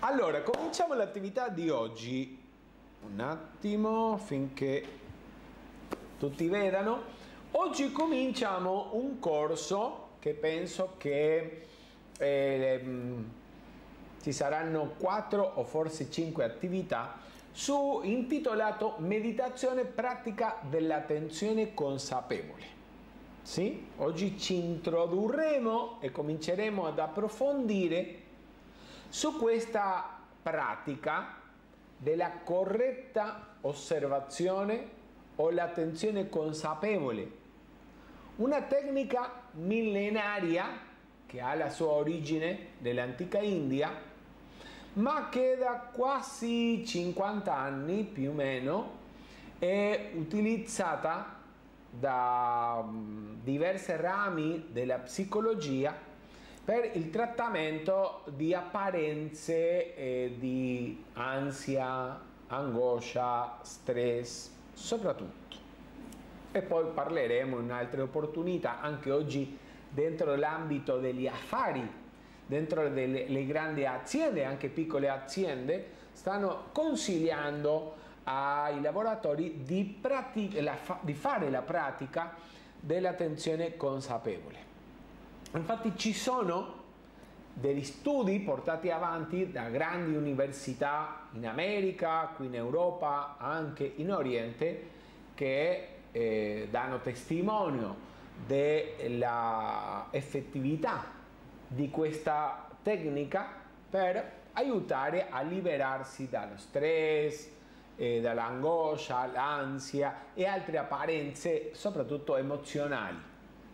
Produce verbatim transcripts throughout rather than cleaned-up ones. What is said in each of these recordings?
Allora, cominciamo l'attività di oggi. Un attimo finché tutti vedano. Oggi cominciamo un corso che penso che eh, ci saranno quattro o forse cinque attività su intitolato Meditazione pratica dell'attenzione consapevole. Sì? Oggi ci introdurremo e cominceremo ad approfondire su questa pratica della corretta osservazione o l'attenzione consapevole, una tecnica millenaria che ha la sua origine nell'antica India, ma che da quasi cinquanta anni più o meno è utilizzata da diversi rami della psicologia per il trattamento di apparenze eh, di ansia, angoscia, stress, soprattutto. E poi parleremo in altre opportunità, anche oggi dentro l'ambito degli affari, dentro delle le grandi aziende, anche piccole aziende, stanno consigliando ai lavoratori di, la, di fare la pratica dell'attenzione consapevole. Infatti ci sono degli studi portati avanti da grandi università in America, qui in Europa, anche in Oriente, che eh, danno testimonio della effettività di questa tecnica per aiutare a liberarsi dallo stress, eh, dall'angoscia, l'ansia e altre apparenze, soprattutto emozionali.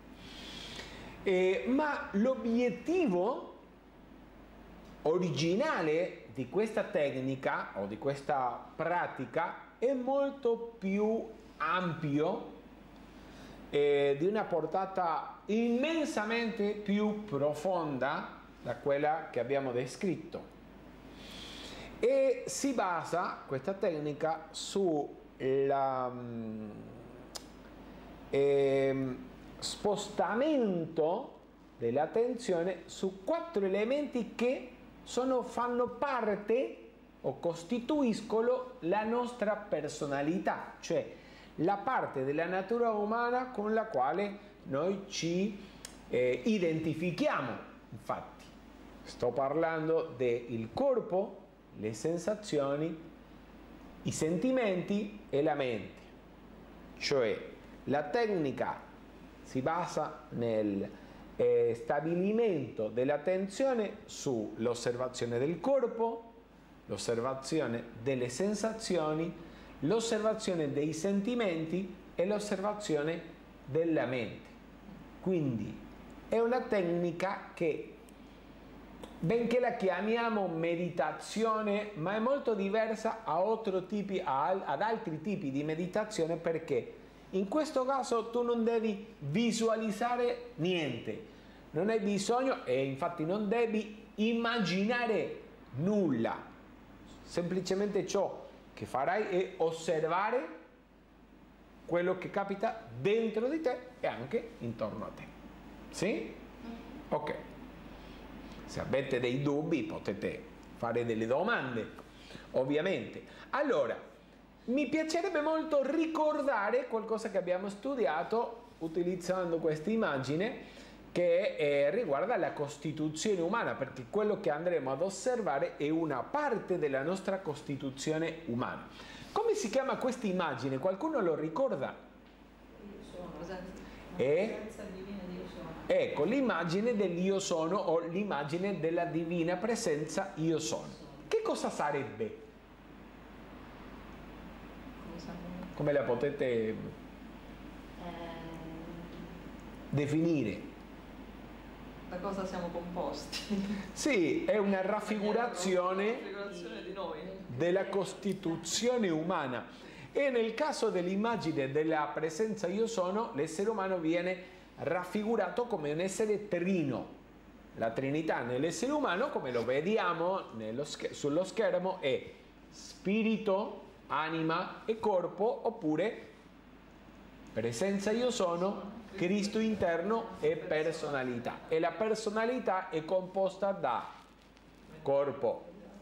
Eh, ma l'obiettivo originale di questa tecnica o di questa pratica è molto più ampio, eh, di una portata immensamente più profonda da quella che abbiamo descritto, e si basa questa tecnica su la eh, spostamento dell'attenzione su quattro elementi che sono, fanno parte o costituiscono la nostra personalità, cioè la parte della natura umana con la quale noi ci eh, identifichiamo. Infatti sto parlando del corpo, le sensazioni, i sentimenti e la mente. Cioè la tecnica si basa nel eh, stabilimento dell'attenzione sull'osservazione del corpo, l'osservazione delle sensazioni, l'osservazione dei sentimenti e l'osservazione della mente. Quindi è una tecnica che, benché la chiamiamo meditazione, ma è molto diversa a altri tipi, ad altri tipi di meditazione, perché in questo caso tu non devi visualizzare niente, non hai bisogno e infatti non devi immaginare nulla, semplicemente ciò che farai è osservare quello che capita dentro di te e anche intorno a te. Sì? Ok. Se avete dei dubbi potete fare delle domande, ovviamente. Allora, mi piacerebbe molto ricordare qualcosa che abbiamo studiato utilizzando questa immagine che eh, riguarda la costituzione umana, perché quello che andremo ad osservare è una parte della nostra costituzione umana. Come si chiama questa immagine? Qualcuno lo ricorda? Io sono, esatto. E? Presenza divina di io sono. Ecco, l'immagine dell'io sono o l'immagine della divina presenza io sono. Che cosa sarebbe? Come la potete eh... definire? Da cosa siamo composti? Sì, è una raffigurazione, raffigurazione di noi, della costituzione umana. E nel caso dell'immagine della presenza io sono, l'essere umano viene raffigurato come un essere trino. La Trinità nell'essere umano, come lo vediamo nello sch- sullo schermo, è spirito, anima e corpo, oppure presenza io sono, Cristo interno e personalità. E la personalità è composta da corpo,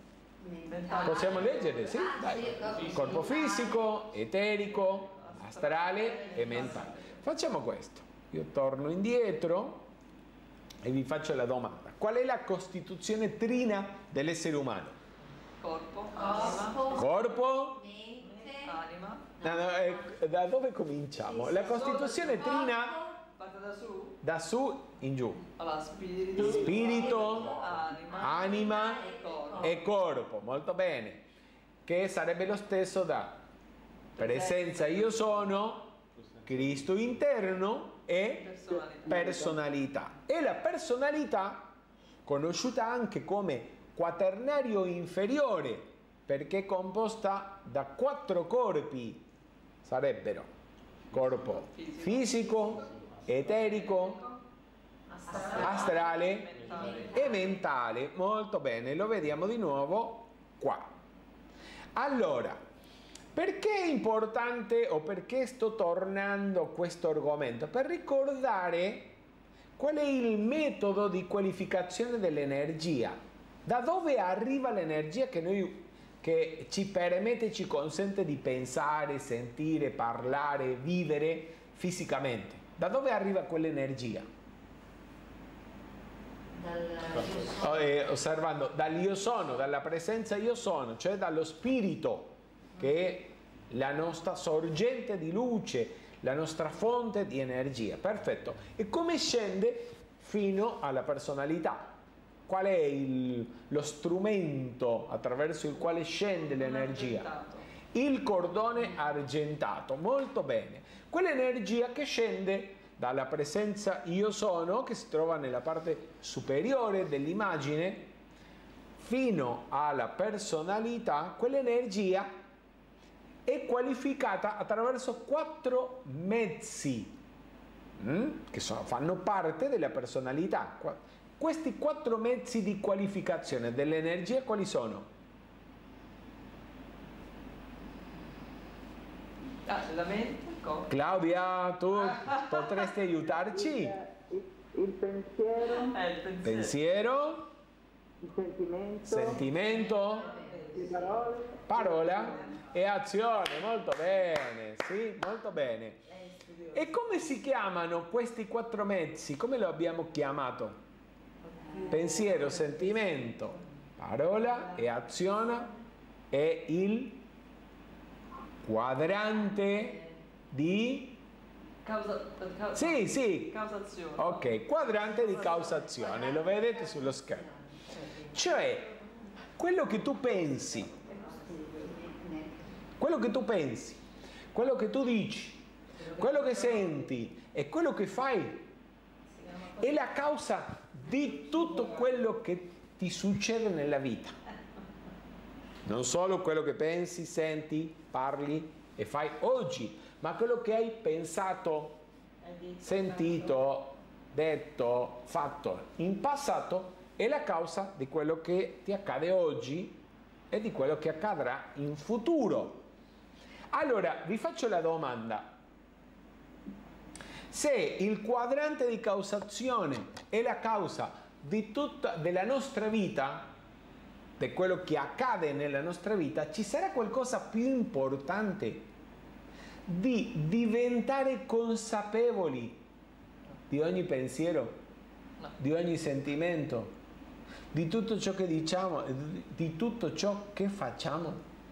Mentale. Possiamo leggere? Sì? Ah, Dai. sì, corpo Corpo fisico, fisico, eterico, astrale e mentale. Facciamo questo. Io torno indietro e vi faccio la domanda. Qual è la costituzione trina dell'essere umano? Corpo, anima, corpo, Corpo? mente, anima, No, no, eh, da dove cominciamo? La costituzione trina parte da su, da su in giù. allora spirito, Spirito, anima, anima e corpo. e corpo. Molto bene. Che sarebbe lo stesso da presenza io sono, Cristo interno e Personalità. personalità. E la personalità, conosciuta anche come quaternario inferiore, perché è composta da quattro corpi, sarebbero corpo fisico, eterico, astrale Mentale. e mentale. Molto bene, lo vediamo di nuovo qua. Allora, perché è importante o perché sto tornando a questo argomento? Per ricordare qual è il metodo di qualificazione dell'energia. Da dove arriva l'energia che, noi, che ci permette, ci consente di pensare, sentire, parlare, vivere fisicamente? Da dove arriva quell'energia? dal Oh, eh, osservando dall'io sono, dalla presenza io sono, cioè dallo spirito, che è la nostra sorgente di luce, la nostra fonte di energia. Perfetto. E come scende fino alla personalità? Qual è il- lo strumento attraverso il quale scende l'energia? Argentato. Il cordone argentato. Molto bene. Quell'energia che scende dalla presenza io sono, che si trova nella parte superiore dell'immagine, fino alla personalità, quell'energia è qualificata attraverso quattro mezzi mm, che sono- fanno parte della personalità. Qua- Questi quattro mezzi di qualificazione dell'energia quali sono? Ah, la mente, il corpo. Claudia, tu potresti aiutarci? Il, il pensiero, Eh, il pensiero. Pensiero, il sentimento, sentimento, le parole, parola e azione. Molto bene, sì, molto bene. E come si chiamano questi quattro mezzi? Come lo abbiamo chiamato? Pensiero, sentimento, parola e azione è il quadrante di... Causa, causa, Sì, sì, Causazione. ok, quadrante di causazione, lo vedete sullo schermo. Cioè, quello che tu pensi, quello che tu pensi, quello che tu dici, quello che senti e quello che fai è la causa di tutto quello che ti succede nella vita. Non solo quello che pensi, senti, parli e fai oggi, ma quello che hai pensato, sentito, detto, fatto in passato è la causa di quello che ti accade oggi e di quello che accadrà in futuro. Allora, vi faccio la domanda. Se il quadrante di causazione è la causa di tutta della nostra vita, di quello che accade nella nostra vita, ci sarà qualcosa più importante di diventare consapevoli di ogni pensiero, No. di ogni sentimento, di tutto ciò che diciamo, di tutto ciò che facciamo?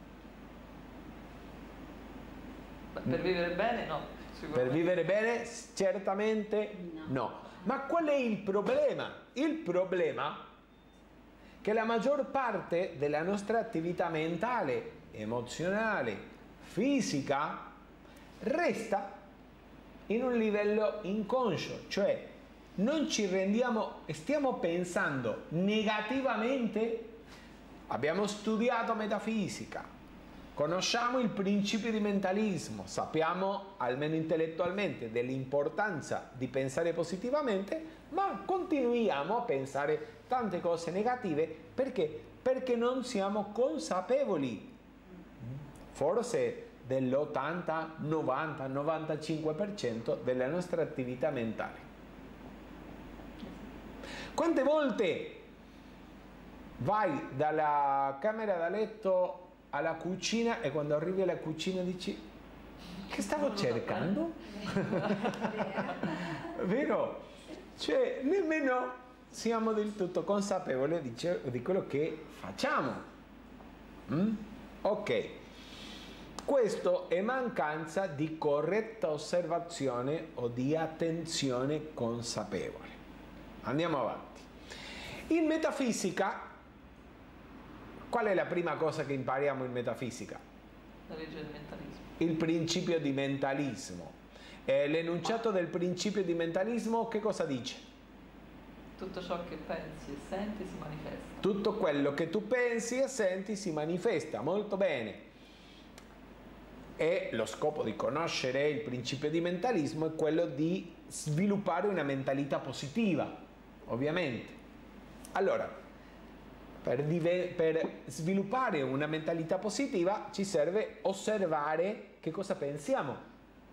Beh, per vivere bene, no. Per Sicuramente. vivere bene? Certamente no. Ma qual è il problema? Il problema è che la maggior parte della nostra attività mentale, emozionale, fisica, resta in un livello inconscio, cioè non ci rendiamo, stiamo pensando negativamente. Abbiamo studiato metafisica, conosciamo il principio di mentalismo, sappiamo almeno intellettualmente dell'importanza di pensare positivamente, ma continuiamo a pensare tante cose negative perché? Perché non siamo consapevoli, forse dell'ottanta, novanta, novantacinque per cento della nostra attività mentale. Quante volte vai dalla camera da letto alla cucina e quando arrivi alla cucina dici che stavo cercando? Vero? Cioè nemmeno siamo del tutto consapevoli di, di quello che facciamo. Mm? Ok, questo è mancanza di corretta osservazione o di attenzione consapevole. Andiamo avanti. In metafisica, qual è la prima cosa che impariamo in metafisica? La legge del mentalismo. Il principio di mentalismo. Eh, l'enunciato del principio di mentalismo che cosa dice? Tutto ciò che pensi e senti si manifesta. Tutto quello che tu pensi e senti si manifesta. Molto bene. E lo scopo di conoscere il principio di mentalismo è quello di sviluppare una mentalità positiva, ovviamente. Allora, per, per sviluppare una mentalità positiva ci serve osservare che cosa pensiamo.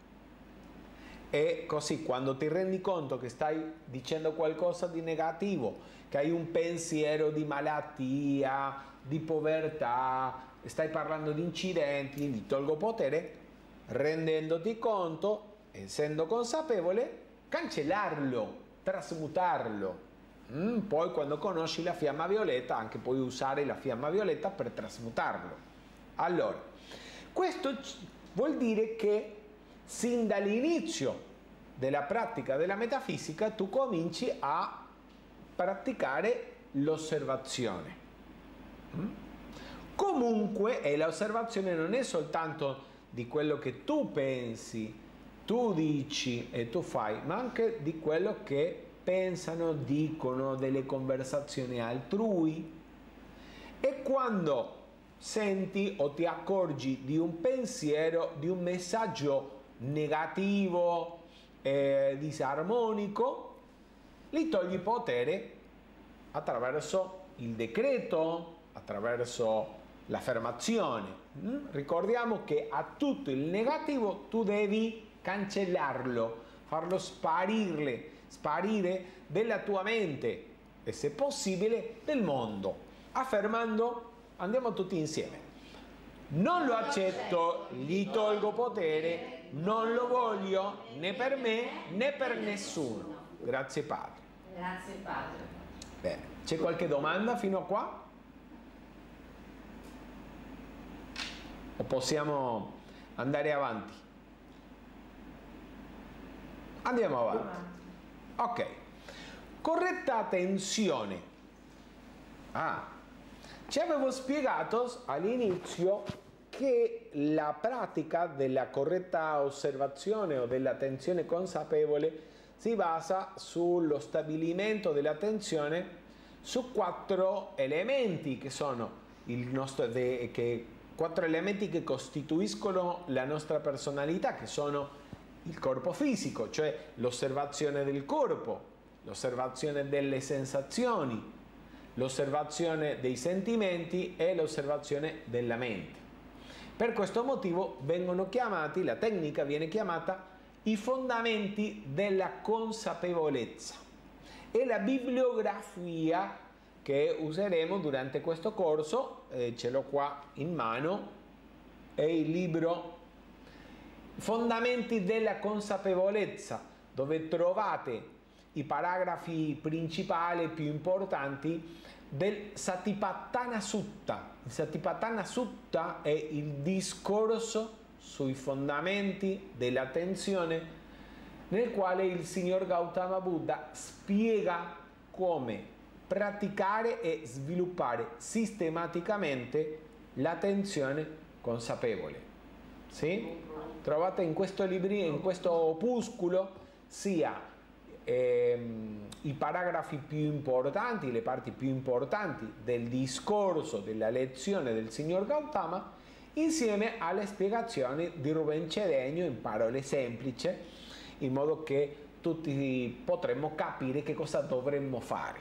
E così quando ti rendi conto che stai dicendo qualcosa di negativo, che hai un pensiero di malattia, di povertà, stai parlando di incidenti, di tolgo potere, rendendoti conto, essendo consapevole, cancellarlo, trasmutarlo. Mm, poi quando conosci la fiamma violetta, anche puoi usare la fiamma violetta per trasmutarlo. Allora, questo vuol dire che sin dall'inizio della pratica della metafisica tu cominci a praticare l'osservazione. Mm? Comunque, e l'osservazione non è soltanto di quello che tu pensi, tu dici e tu fai, ma anche di quello che pensano, dicono, delle conversazioni altrui. E quando senti o ti accorgi di un pensiero, di un messaggio negativo, eh, disarmonico, li togli potere attraverso il decreto, attraverso l'affermazione. Mm? Ricordiamo che a tutto il negativo tu devi cancellarlo, farlo sparire, sparire dalla tua mente e se possibile del mondo, affermando, andiamo tutti insieme: non lo accetto, gli tolgo potere, non lo voglio né per me né per nessuno. Grazie Padre. Grazie Padre. Bene, c'è qualche domanda fino a qua? O possiamo andare avanti? Andiamo avanti. Ok. Corretta attenzione. Ah, ci avevo spiegato all'inizio che la pratica della corretta osservazione o dell'attenzione consapevole si basa sullo stabilimento dell'attenzione su quattro elementi che sono il nostro de, che quattro elementi che costituiscono la nostra personalità, che sono il corpo fisico, cioè l'osservazione del corpo, l'osservazione delle sensazioni, l'osservazione dei sentimenti e l'osservazione della mente. Per questo motivo vengono chiamati, la tecnica viene chiamata i fondamenti della consapevolezza. E la bibliografia che useremo durante questo corso, eh, ce l'ho qua in mano, è il libro Fondamenti della consapevolezza, dove trovate i paragrafi principali più importanti del Satipatthana Sutta. Il Satipatthana Sutta è il discorso sui fondamenti dell'attenzione, nel quale il signor Gautama Buddha spiega come praticare e sviluppare sistematicamente l'attenzione consapevole. Sì? Trovate in questo libro, in questo opuscolo, sia ehm, i paragrafi più importanti, le parti più importanti del discorso, della lezione del signor Gautama, insieme alle spiegazioni di Ruben Cedegno in parole semplici, in modo che tutti potremmo capire che cosa dovremmo fare.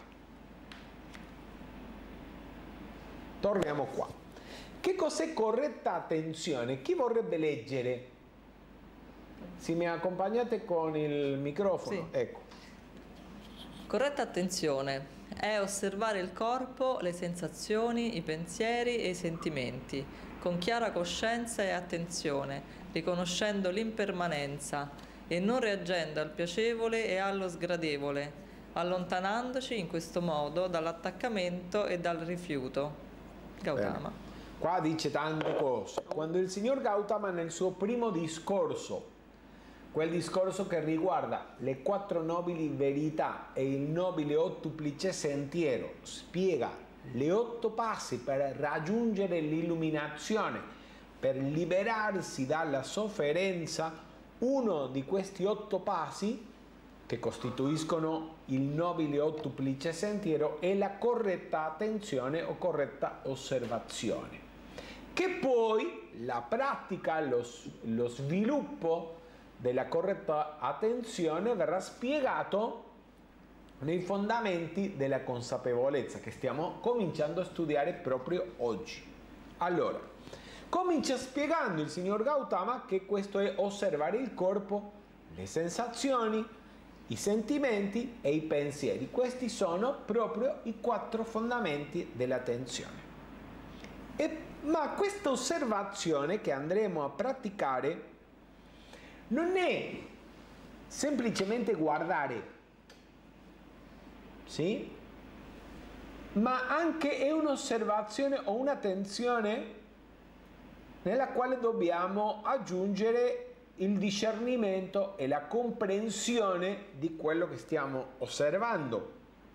Torniamo qua. Che cos'è corretta attenzione? Chi vorrebbe leggere? Se mi accompagnate con il microfono, Sì. ecco. Corretta attenzione è osservare il corpo, le sensazioni, i pensieri e i sentimenti, con chiara coscienza e attenzione, riconoscendo l'impermanenza e non reagendo al piacevole e allo sgradevole, allontanandoci in questo modo dall'attaccamento e dal rifiuto. Gautama. Bene. Qua dice tante cose. Quando il signor Gautama nel suo primo discorso, quel discorso che riguarda le quattro nobili verità e il nobile ottuplice sentiero, spiega le otto passi per raggiungere l'illuminazione, per liberarsi dalla sofferenza, uno di questi otto passi, che costituiscono il nobile ottuplice sentiero, è la corretta attenzione o corretta osservazione, che poi la pratica, lo, lo sviluppo della corretta attenzione verrà spiegato nei fondamenti della consapevolezza che stiamo cominciando a studiare proprio oggi. Allora, comincia spiegando il signor Gautama che questo è osservare il corpo, le sensazioni, i sentimenti e i pensieri. Questi sono proprio i quattro fondamenti dell'attenzione. E, ma questa osservazione che andremo a praticare non è semplicemente guardare, sì? Ma anche è un'osservazione o un'attenzione nella quale dobbiamo aggiungere il discernimento e la comprensione di quello che stiamo osservando.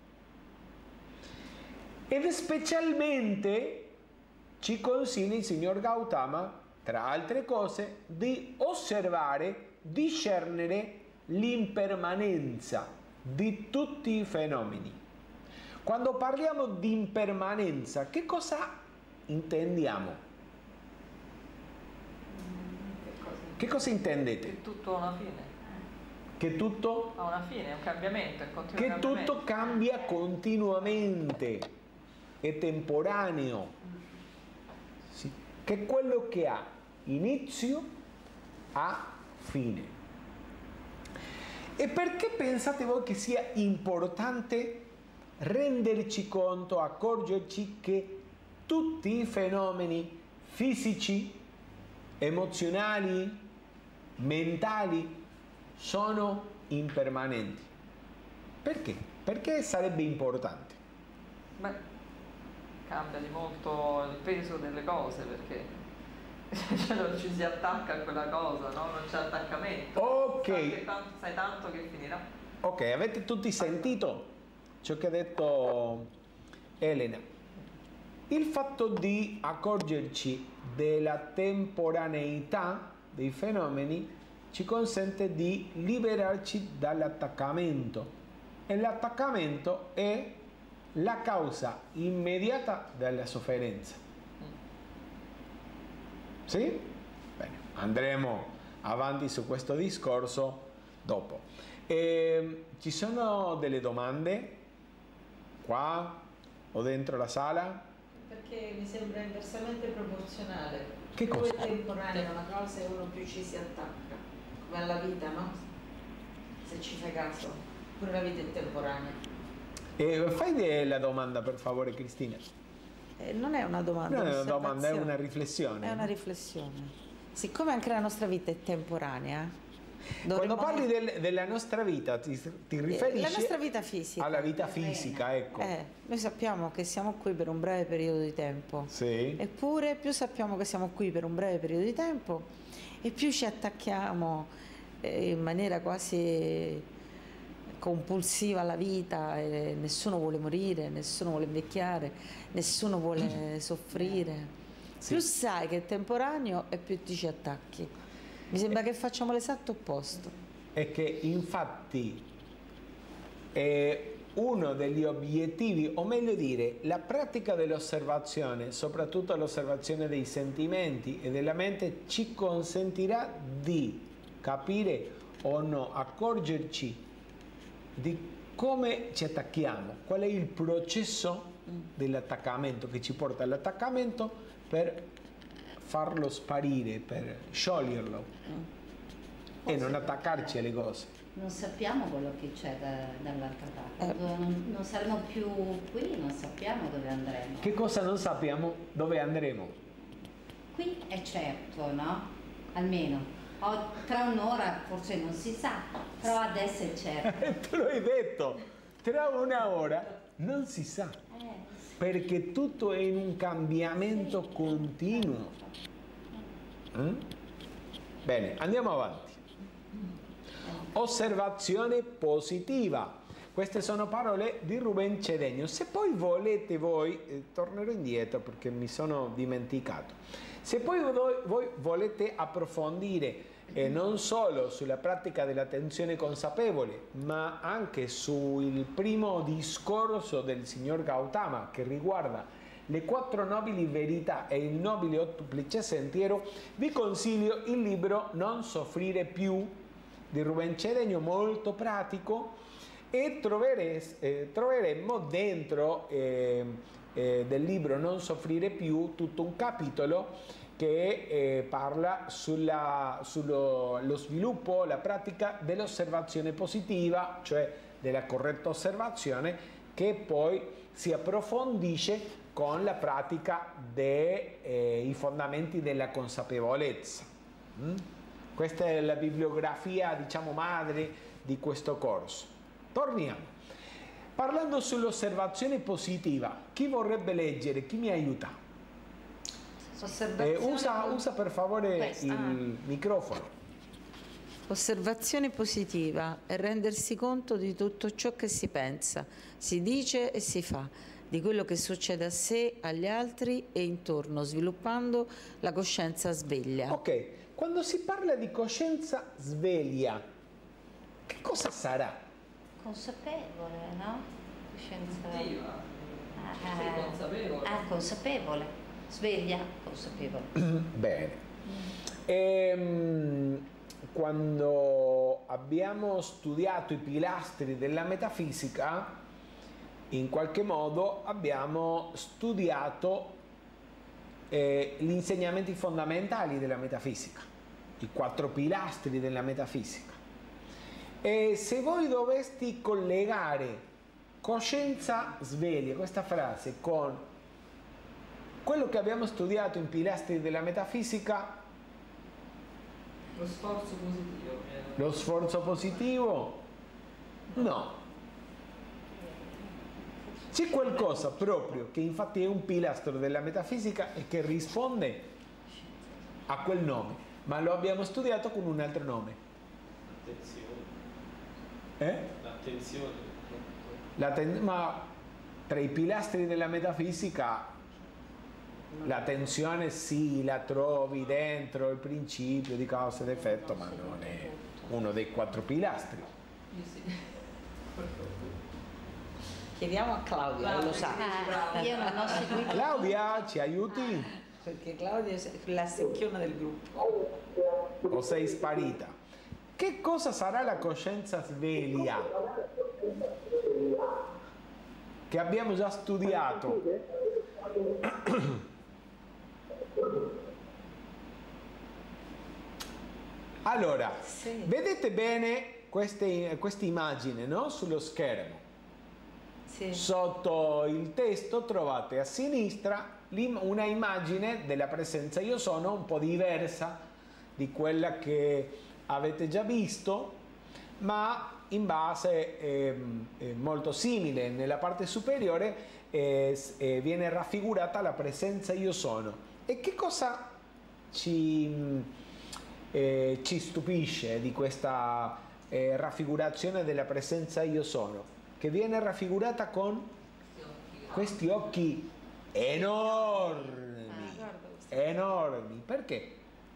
Ed specialmente ci consiglia il signor Gautama, tra altre cose, di osservare, discernere l'impermanenza di tutti i fenomeni. Quando parliamo di impermanenza, che cosa intendiamo? Che cosa? Che cosa intendete? Che tutto ha una fine. Che tutto? Ha una fine, è un cambiamento, è continuo Che cambiamento. tutto cambia continuamente, è temporaneo. Sì. Che quello che ha inizio ha fine. E perché pensate voi che sia importante renderci conto, accorgerci che tutti i fenomeni fisici, emozionali, mentali sono impermanenti? Perché? Perché sarebbe importante? Beh, cambia di molto il peso delle cose, perché cioè non ci si attacca a quella cosa, no? Non c'è attaccamento. Ok. Sai, che tanto, sai tanto che finirà. Ok, avete tutti sentito ciò che ha detto Elena. Il fatto di accorgerci della temporaneità dei fenomeni ci consente di liberarci dall'attaccamento, e l'attaccamento è la causa immediata della sofferenza. Sì? Bene, andremo avanti su questo discorso dopo. E, ci sono delle domande qua o dentro la sala? Perché mi sembra inversamente proporzionale. Che cosa? Più è temporanea una cosa e uno più ci si attacca, come alla vita, no? Se ci fai caso, pure la vita è temporanea. E fai la domanda per favore, Cristina. Eh, non è una domanda, Non è una domanda, è un'osservazione. una riflessione. È una riflessione. Siccome anche la nostra vita è temporanea, Quando dovremmo- parli del- della nostra vita, ti, ti Eh, riferisci la nostra vita fisica. alla vita fisica, ecco. Eh, noi sappiamo che siamo qui per un breve periodo di tempo. Sì. Eppure più sappiamo che siamo qui per un breve periodo di tempo e più ci attacchiamo eh, in maniera quasi compulsiva alla vita, e nessuno vuole morire, nessuno vuole invecchiare, nessuno vuole soffrire. Sì. Più sai che è temporaneo e più ti ci attacchi. Mi sembra che facciamo l'esatto opposto. E che infatti è uno degli obiettivi, o meglio dire, la pratica dell'osservazione, soprattutto l'osservazione dei sentimenti e della mente, ci consentirà di capire o no, accorgerci di come ci attacchiamo, qual è il processo dell'attaccamento che ci porta all'attaccamento per farlo sparire, per scioglierlo. e non attaccarci alle cose. Non sappiamo quello che c'è da, dall'altra parte, non, non saremo più qui, non sappiamo dove andremo. Che cosa non sappiamo? Dove andremo? Qui è certo, no? Almeno. O, tra un'ora forse non si sa, però adesso è certo. Te lo hai detto, tra una ora non si sa, Eh, sì. perché tutto è in un cambiamento continuo. Mm? Bene, andiamo avanti. Osservazione positiva. Queste sono parole di Ruben Cedegno. Se poi volete voi, eh, tornerò indietro perché mi sono dimenticato. Se poi voi, voi volete approfondire eh, non solo sulla pratica dell'attenzione consapevole, ma anche sul primo discorso del signor Gautama che riguarda le quattro nobili verità e il nobile ottuplice sentiero, vi consiglio il libro Non soffrire più di Ruben Cedegno, molto pratico, e trovere, eh, troveremmo dentro eh, eh, del libro Non soffrire più tutto un capitolo che eh, parla sulla, sullo lo sviluppo, la pratica dell'osservazione positiva, cioè della corretta osservazione, che poi si approfondisce con la pratica dei eh, fondamenti della consapevolezza. Mm? Questa è la bibliografia, diciamo, madre di questo corso. Torniamo. Parlando sull'osservazione positiva, chi vorrebbe leggere? Chi mi aiuta? Eh, usa, usa per favore Questa. il microfono. Osservazione positiva è rendersi conto di tutto ciò che si pensa, si dice e si fa, di quello che succede a sé, agli altri e intorno, sviluppando la coscienza sveglia. Ok, quando si parla di coscienza sveglia, che cosa sarà? Consapevole, no? Coscienza. Attiva. Ah, Sei consapevole. Ah, consapevole. Sveglia, consapevole. Bene. Ehm, quando abbiamo studiato i pilastri della metafisica, in qualche modo abbiamo studiato eh, gli insegnamenti fondamentali della metafisica, i quattro pilastri della metafisica. E se voi dovesti collegare coscienza sveglia, questa frase, con quello che abbiamo studiato in pilastri della metafisica, Lo sforzo positivo. lo sforzo positivo, no. C'è qualcosa proprio che infatti è un pilastro della metafisica e che risponde a quel nome, ma lo abbiamo studiato con un altro nome. L'attenzione. Eh? L'attenzione. L'atten- ma tra i pilastri della metafisica l'attenzione sì, la trovi dentro il principio di causa ed effetto, ma non è uno dei quattro pilastri. Io sì. Chiediamo a Claudia, lo sa. Ah, io non ho seguito. Claudia, ci aiuti? Perché Claudia è la secchiona del gruppo. O sei sparita? Che cosa sarà la coscienza sveglia? Che abbiamo già studiato. Allora, Sì. vedete bene queste, questa immagine, no? Sullo schermo. Sì. Sotto il testo trovate a sinistra l'im- una immagine della presenza io sono un po' diversa di quella che avete già visto, ma in base ehm, eh, molto simile. Nella parte superiore eh, s- eh, viene raffigurata la presenza io sono. E che cosa ci, mh, eh, ci stupisce di questa eh, raffigurazione della presenza io sono? Che viene raffigurata con questi occhi enormi, enormi. Perché?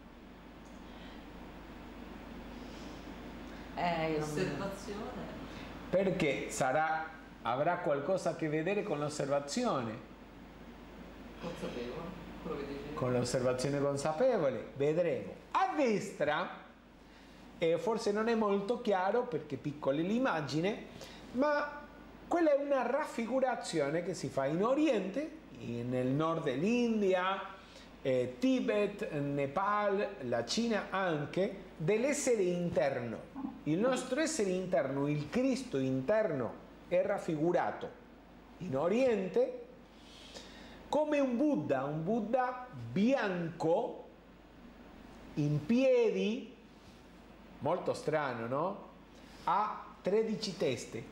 Eh, io non- Osservazione. Perché sarà, avrà qualcosa a che vedere con l'osservazione, Consapevole. Quello che dicevi. con l'osservazione consapevole. Vedremo. A destra, eh, forse non è molto chiaro perché è piccola l'immagine, ma quella è una raffigurazione che si fa in Oriente, nel nord dell'India, eh, Tibet, Nepal, la Cina anche, dell'essere interno. Il nostro essere interno, il Cristo interno, è raffigurato in Oriente come un Buddha, un Buddha bianco, in piedi, molto strano, no? Ha tredici teste,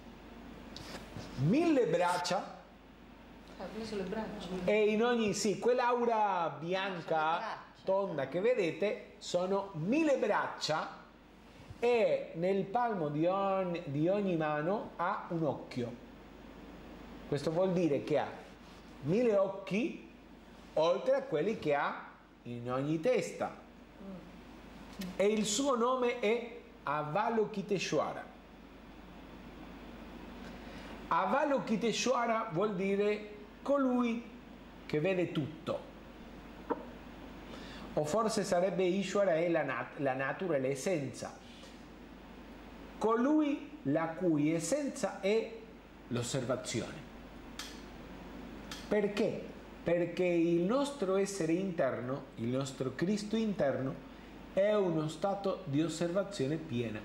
mille braccia, sulle braccia. e in ogni, sì, quell'aura bianca tonda che vedete sono mille braccia, e nel palmo di ogni, di ogni mano ha un occhio. Questo vuol dire che ha mille occhi oltre a quelli che ha in ogni testa, e il suo nome è Avalokiteshvara. Avalokiteshvara vuol dire colui che vede tutto, o forse sarebbe Ishvara, è la, nat la natura, l'essenza, colui la cui essenza è l'osservazione. Perché? Perché il nostro essere interno, il nostro Cristo interno, è uno stato di osservazione piena.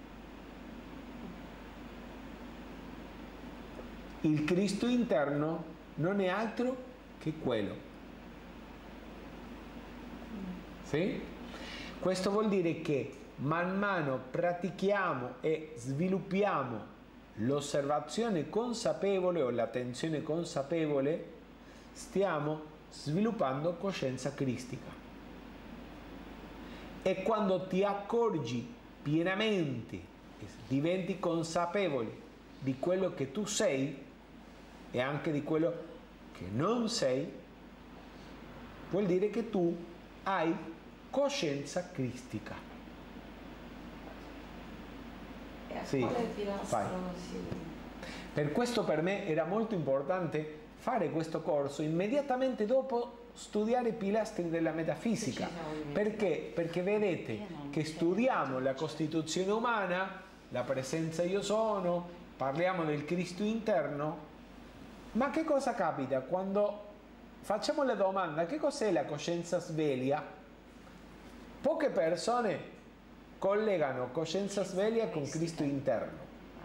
Il Cristo interno non è altro che quello. Sì? Questo vuol dire che man mano pratichiamo e sviluppiamo l'osservazione consapevole o l'attenzione consapevole, stiamo sviluppando coscienza cristica. E quando ti accorgi pienamente, diventi consapevole di quello che tu sei e anche di quello che non sei, vuol dire che tu hai coscienza cristica. E a Sì, quale pilastro fai. si... Per questo per me era molto importante fare questo corso immediatamente dopo studiare i pilastri della metafisica. Perché? Perché vedete che studiamo la costituzione umana, la presenza io sono, parliamo del Cristo interno, ma che cosa capita quando facciamo la domanda che cos'è la coscienza sveglia? Poche persone collegano coscienza sveglia con Cristo interno.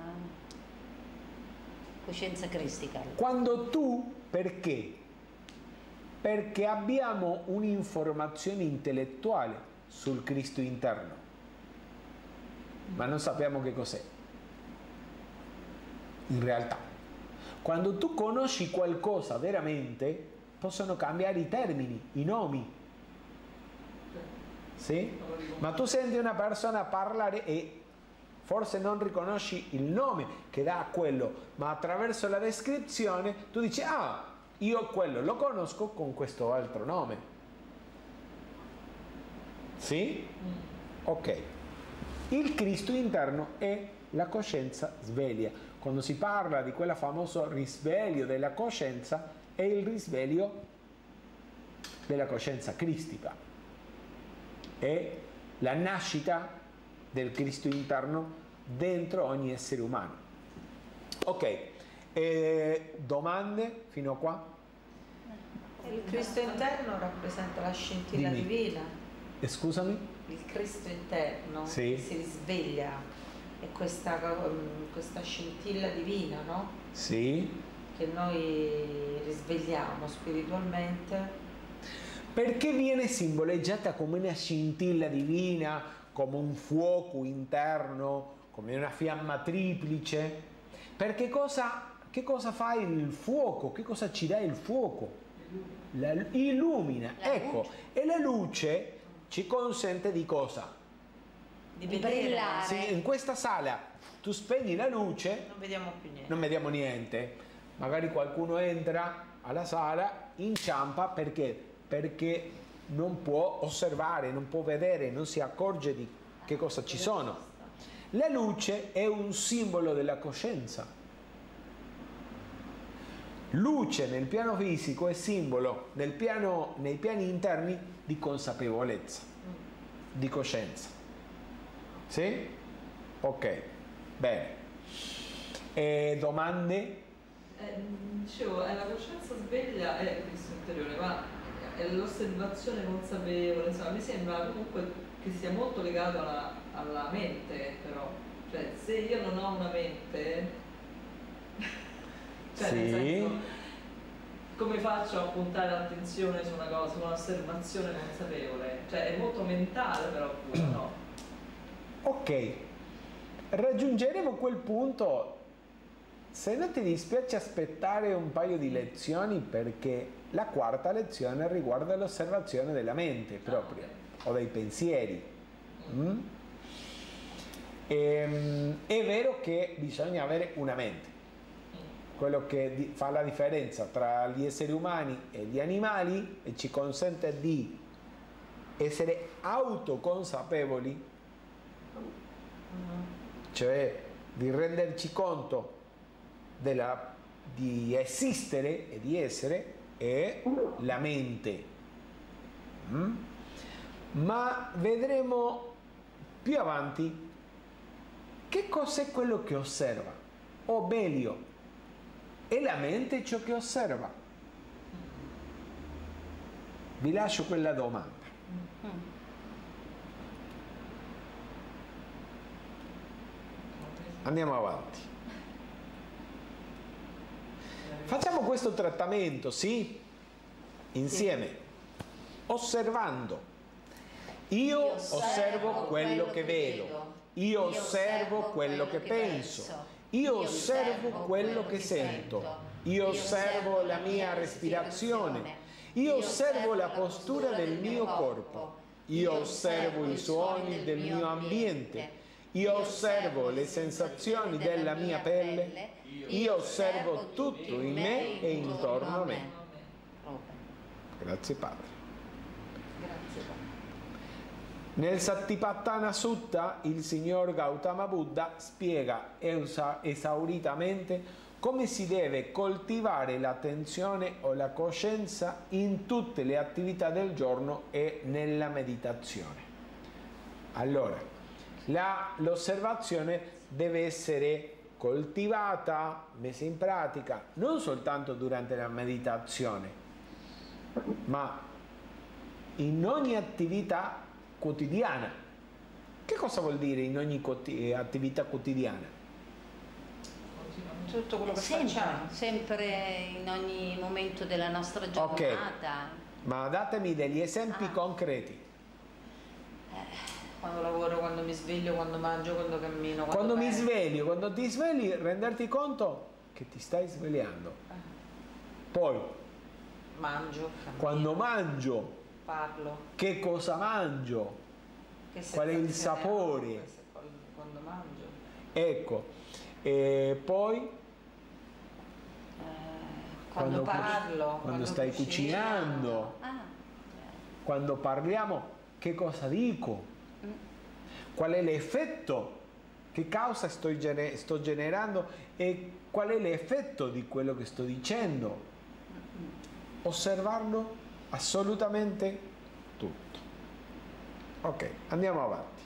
Coscienza cristica. Quando tu, perché? Perché abbiamo un'informazione intellettuale sul Cristo interno, ma non sappiamo che cos'è. In realtà, quando tu conosci qualcosa veramente, possono cambiare i termini, i nomi. Sì? Ma tu senti una persona parlare e forse non riconosci il nome che dà a quello, ma attraverso la descrizione tu dici: ah, io quello lo conosco con questo altro nome. Sì? Ok. Il Cristo interno è la coscienza sveglia. Quando si parla di quel famoso risveglio della coscienza, è il risveglio della coscienza cristica. È la nascita del Cristo interno dentro ogni essere umano. Ok, eh, domande fino a qua? Il Cristo interno rappresenta la scintilla Dimmi. divina. Eh, scusami? Il Cristo interno Sì. si risveglia, è questa, questa scintilla divina, no? Sì. Che noi risvegliamo spiritualmente. Perché viene simboleggiata come una scintilla divina, come un fuoco interno, come una fiamma triplice? Perché cosa, che cosa fa il fuoco? Che cosa ci dà il fuoco? La, illumina, La ecco, luce. e la luce ci consente di cosa? Di, Di vedere. brillare. Se in questa sala tu spegni la luce, Non vediamo più niente. non vediamo niente. Magari qualcuno entra alla sala, inciampa, perché? Perché non può osservare, non può vedere, non si accorge di che cosa ci sono. La luce è un simbolo della coscienza. Luce nel piano fisico è simbolo nel piano, nei piani interni di consapevolezza, di coscienza. Sì? Ok, bene. E domande? Eh, dicevo, è la coscienza sveglia e il Cristo interiore, ma è l'osservazione consapevole, insomma, mi sembra comunque che sia molto legato alla, alla mente, però. Cioè, se io non ho una mente, cioè sì. nel senso, come faccio a puntare l'attenzione su una cosa, su un'osservazione consapevole? Cioè, è molto mentale però pure, no? Ok, raggiungeremo quel punto. Se non ti dispiace aspettare un paio di lezioni, perché la quarta lezione riguarda l'osservazione della mente proprio, o dei pensieri. Mm? E, è vero che bisogna avere una mente, quello che di, fa la differenza tra gli esseri umani e gli animali e ci consente di essere autoconsapevoli, cioè di renderci conto della, di esistere e di essere, è la mente. Mm? Ma vedremo più avanti che cos'è quello che osserva, o meglio, è la mente ciò che osserva? Vi lascio quella domanda. Andiamo avanti. Facciamo questo trattamento, sì? Insieme. Osservando. Io osservo quello che vedo. Io osservo quello che penso. Io osservo quello che sento. Io osservo la mia respirazione. Io osservo la postura del mio corpo. Io osservo i suoni del mio ambiente. Io osservo le sensazioni della mia pelle. Io osservo tutto in me e intorno a me. Grazie Padre. Grazie Padre. Nel Satipatthana Sutta il signor Gautama Buddha spiega esa esauritamente come si deve coltivare l'attenzione o la coscienza in tutte le attività del giorno e nella meditazione. Allora, l'osservazione deve essere coltivata, messa in pratica, non soltanto durante la meditazione, ma in ogni attività quotidiana. Che cosa vuol dire in ogni attività quotidiana? Tutto quello che sempre, facciamo. sempre in ogni momento della nostra giornata. Ok, ma datemi degli esempi Ah. concreti. Quando lavoro, quando mi sveglio, quando mangio, quando cammino. Quando, Quando mi penso. svegli, quando ti svegli, renderti conto che ti stai svegliando. Poi, Mangio, cammino, quando mangio, parlo. che cosa mangio? Che Qual è il sensazione sapore? ho questo- Quando mangio. Ecco, e poi Eh, Quando, Quando cu- parlo. quando Quando stai cucino. cucinando, ah, quando parliamo, che cosa dico? Qual è l'effetto? Che causa sto, gene- sto generando e qual è l'effetto di quello che sto dicendo? Osservarlo assolutamente tutto. Ok, andiamo avanti.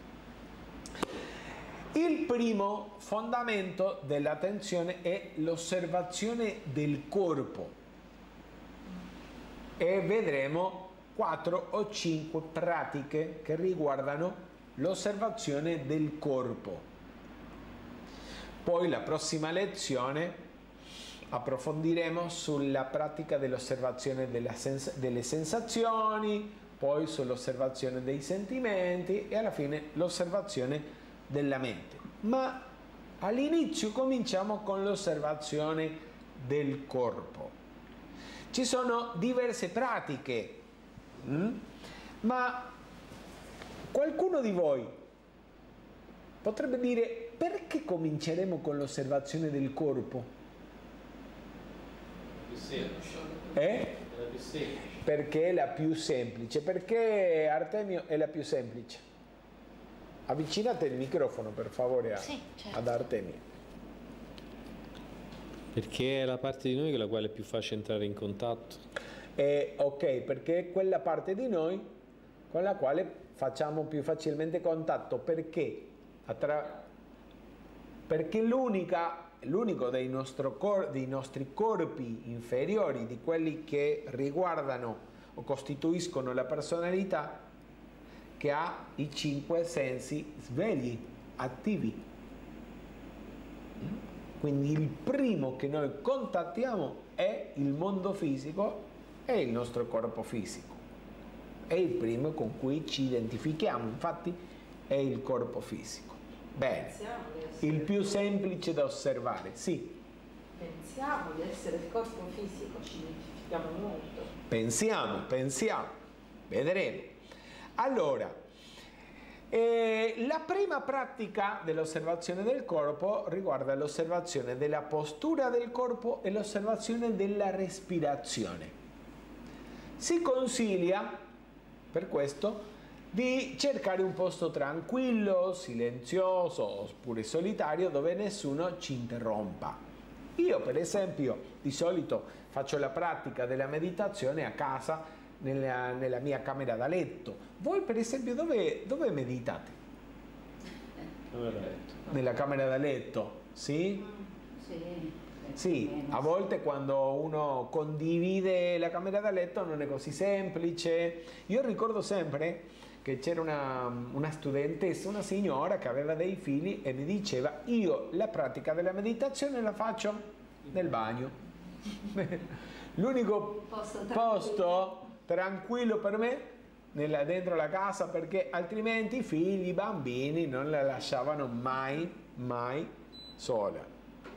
Il primo fondamento dell'attenzione è l'osservazione del corpo e vedremo quattro o cinque pratiche che riguardano l'osservazione del corpo. Poi la prossima lezione approfondiremo sulla pratica dell'osservazione sens- delle sensazioni, poi sull'osservazione dei sentimenti e alla fine l'osservazione della mente. Ma all'inizio cominciamo con l'osservazione del corpo. Ci sono diverse pratiche, mm? ma qualcuno di voi potrebbe dire perché cominceremo con l'osservazione del corpo? Più semplice. Eh? È la più semplice. Perché è la più semplice. Perché Artemio è la più semplice? Avvicinate il microfono per favore a, Sì, certo. ad Artemio. Perché è la parte di noi con la quale è più facile entrare in contatto. Eh, ok, perché è quella parte di noi con la quale facciamo più facilmente contatto. Perché? Attra- perché l'unica, l'unico dei, nostro cor- dei nostri corpi inferiori, di quelli che riguardano o costituiscono la personalità che ha i cinque sensi svegli, attivi. Quindi il primo che noi contattiamo è il mondo fisico e il nostro corpo fisico. È il primo con cui ci identifichiamo, infatti è il corpo fisico. Bene, il più semplice da osservare, sì. Pensiamo di essere il corpo fisico, ci identifichiamo molto. Pensiamo, pensiamo, vedremo. Allora, eh, la prima pratica dell'osservazione del corpo riguarda l'osservazione della postura del corpo e l'osservazione della respirazione. Si consiglia, per questo, di cercare un posto tranquillo, silenzioso oppure solitario dove nessuno ci interrompa. Io per esempio di solito faccio la pratica della meditazione a casa nella, nella mia camera da letto. Voi per esempio dove, dove meditate? Camera da letto. Nella camera da letto, sì? Sì. Sì, a volte quando uno condivide la camera da letto non è così semplice. Io ricordo sempre che c'era una, una studentessa, una signora che aveva dei figli e mi diceva: io la pratica della meditazione la faccio nel bagno. L'unico Posto tranquillo. posto tranquillo per me nella, dentro la casa, perché altrimenti i figli, i bambini non la lasciavano mai, mai sola.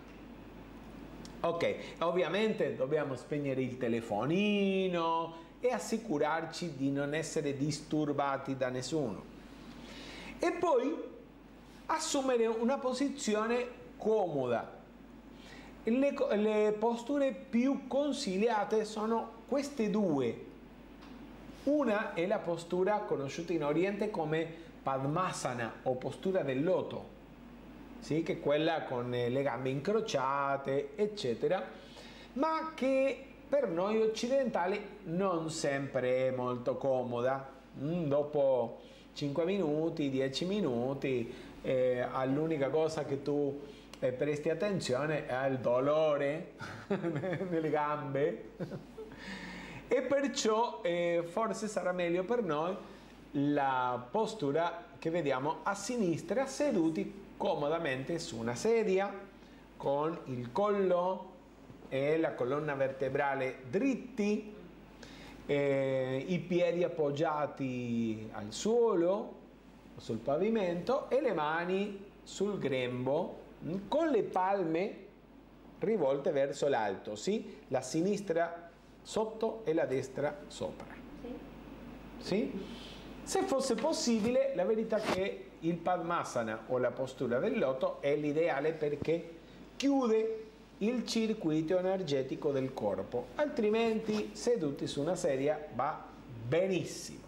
Ok, ovviamente dobbiamo spegnere il telefonino e assicurarci di non essere disturbati da nessuno. E poi assumere una posizione comoda. Le, le posture più consigliate sono queste due. Una è la postura conosciuta in Oriente come Padmasana o postura del loto. Sì, che è quella con le gambe incrociate, eccetera, ma che per noi occidentali non sempre è molto comoda. Mm, dopo cinque minuti, dieci minuti, eh, all'unica cosa che tu eh, presti attenzione è al dolore nelle gambe e perciò eh, forse sarà meglio per noi la postura che vediamo a sinistra, seduti comodamente su una sedia con il collo e la colonna vertebrale dritti, eh, i piedi appoggiati al suolo o sul pavimento e le mani sul grembo con le palme rivolte verso l'alto, sì? La sinistra sotto e la destra sopra. Sì? Se fosse possibile, la verità è che il Padmasana o la postura del loto è l'ideale perché chiude il circuito energetico del corpo, altrimenti seduti su una sedia va benissimo.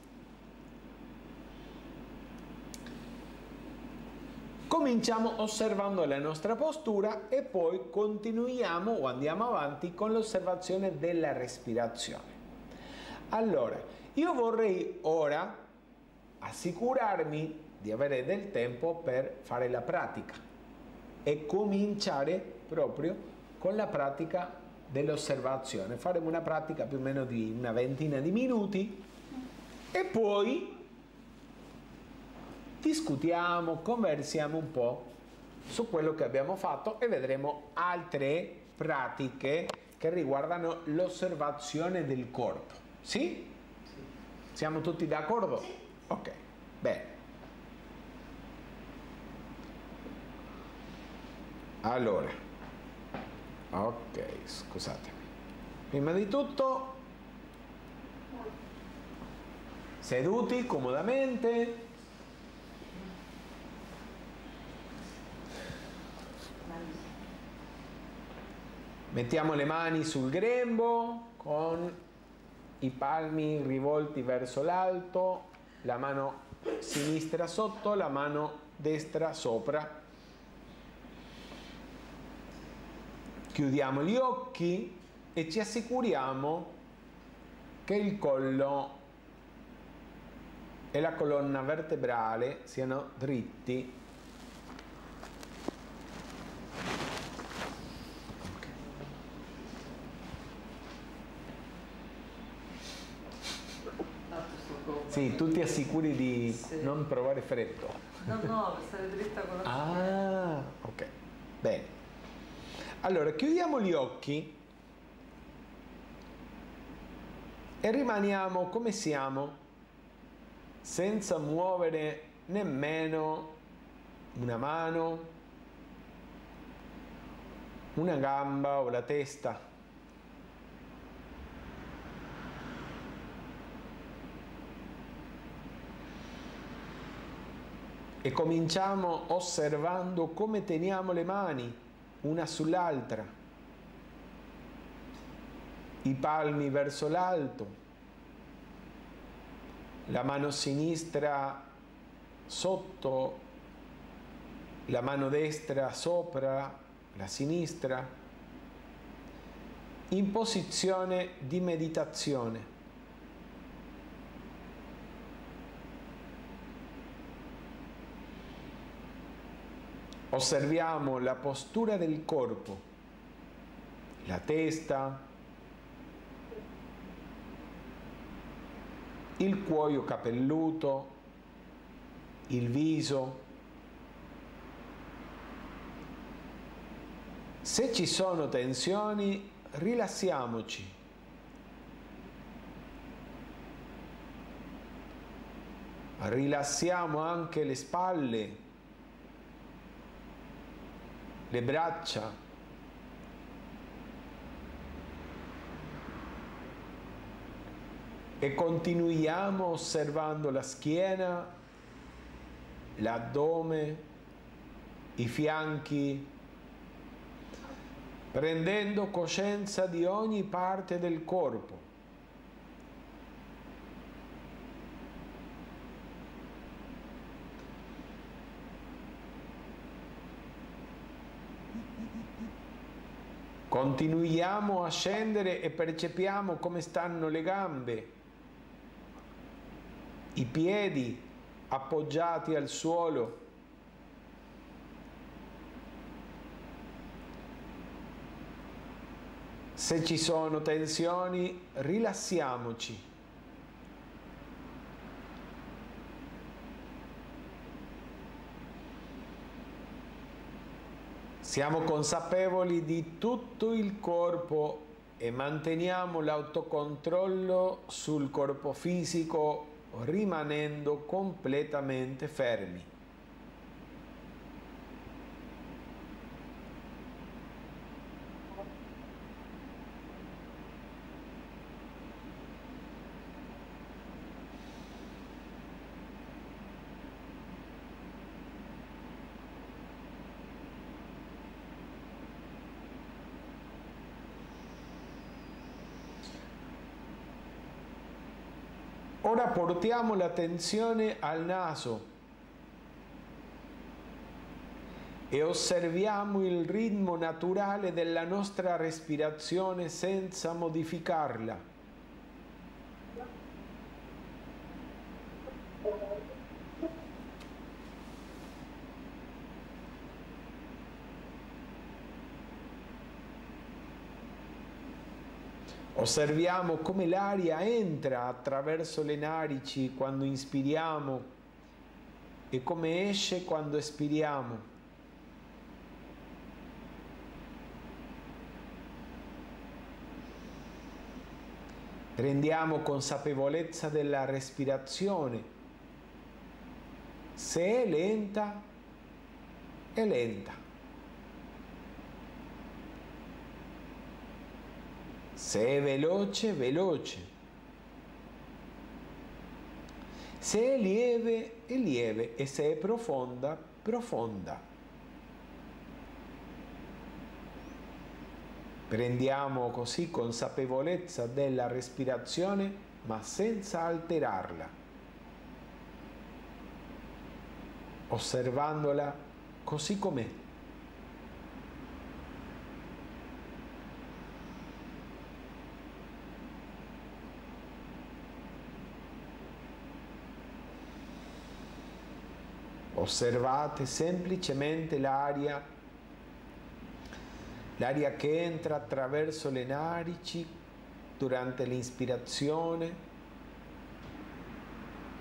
Cominciamo osservando la nostra postura e poi continuiamo o andiamo avanti con l'osservazione della respirazione. Allora, io vorrei ora assicurarmi di avere del tempo per fare la pratica e cominciare proprio con la pratica dell'osservazione. Faremo una pratica più o meno di una ventina di minuti e poi discutiamo, conversiamo un po' su quello che abbiamo fatto e vedremo altre pratiche che riguardano l'osservazione del corpo. Sì? Siamo tutti d'accordo? Ok, bene. Allora, ok, scusatemi. Prima di tutto, seduti comodamente. Mettiamo le mani sul grembo con i palmi rivolti verso l'alto, la mano sinistra sotto, la mano destra sopra. Chiudiamo gli occhi e ci assicuriamo che il collo e la colonna vertebrale siano dritti. Sì, tu ti assicuri di Sì. non provare freddo. No, no, per stare dritta con la Ah, ok. Bene. Allora, chiudiamo gli occhi e rimaniamo come siamo, senza muovere nemmeno una mano, una gamba o la testa. E cominciamo osservando come teniamo le mani una sull'altra, i palmi verso l'alto, la mano sinistra sotto, la mano destra sopra la sinistra, in posizione di meditazione. Osserviamo la postura del corpo, la testa, il cuoio capelluto, il viso. Se ci sono tensioni, rilassiamoci. Rilassiamo anche le spalle, le braccia, e continuiamo osservando la schiena, l'addome, i fianchi, prendendo coscienza di ogni parte del corpo. Continuiamo a scendere e percepiamo come stanno le gambe, i piedi appoggiati al suolo. Se ci sono tensioni, rilassiamoci. Siamo consapevoli di tutto il corpo e manteniamo l'autocontrollo sul corpo fisico rimanendo completamente fermi. Ora portiamo l'attenzione al naso e osserviamo il ritmo naturale della nostra respirazione senza modificarla. Osserviamo come l'aria entra attraverso le narici quando inspiriamo e come esce quando espiriamo. Prendiamo consapevolezza della respirazione. Se è lenta, è lenta. Se è veloce, veloce. Se è lieve, è lieve. E se è profonda, profonda. Prendiamo così consapevolezza della respirazione, ma senza alterarla, osservandola così com'è. Osservate semplicemente l'aria, l'aria che entra attraverso le narici durante l'inspirazione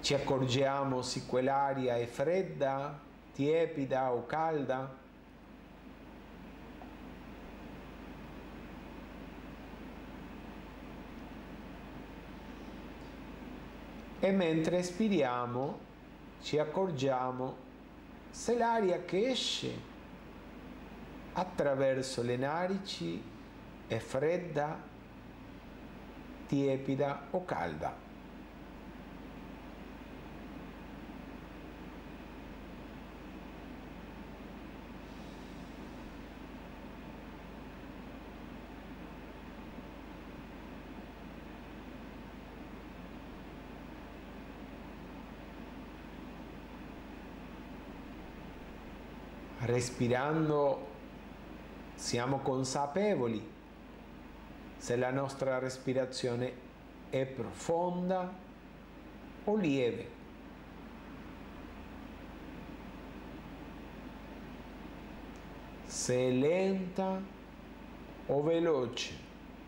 Ci accorgiamo se quell'aria è fredda, tiepida o calda. E mentre espiriamo ci accorgiamo se l'aria che esce attraverso le narici è fredda, tiepida o calda. Respirando siamo consapevoli se la nostra respirazione è profonda o lieve. Se è lenta o veloce.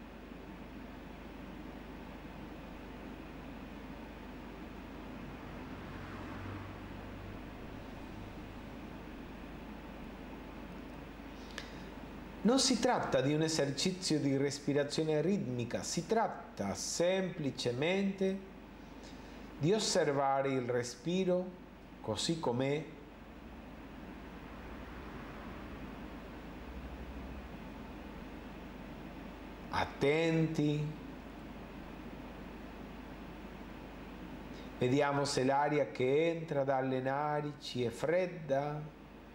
Non si tratta di un esercizio di respirazione ritmica, si tratta semplicemente di osservare il respiro così com'è, attenti, vediamo se l'aria che entra dalle narici è fredda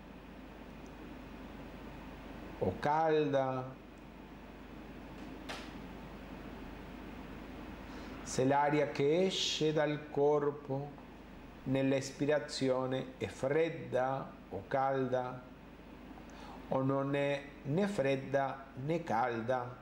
o calda, se l'aria che esce dal corpo nell'espirazione è fredda o calda o non è né fredda né calda.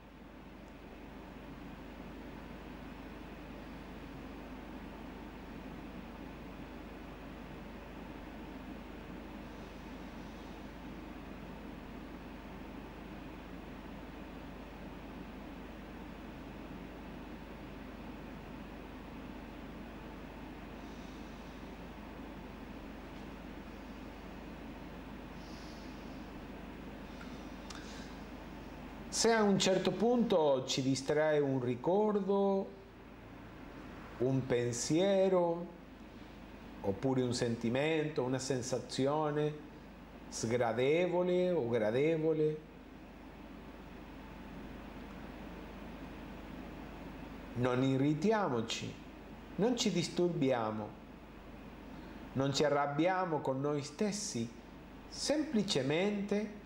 Se a un certo punto ci distrae un ricordo, un pensiero, oppure un sentimento, una sensazione sgradevole o gradevole, non irritiamoci, non ci disturbiamo, non ci arrabbiamo con noi stessi, semplicemente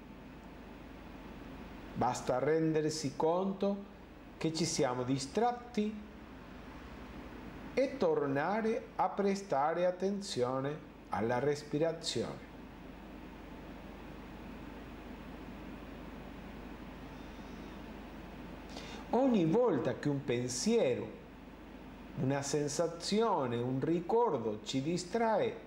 basta rendersi conto che ci siamo distratti e tornare a prestare attenzione alla respirazione. Ogni volta che un pensiero, una sensazione, un ricordo ci distrae,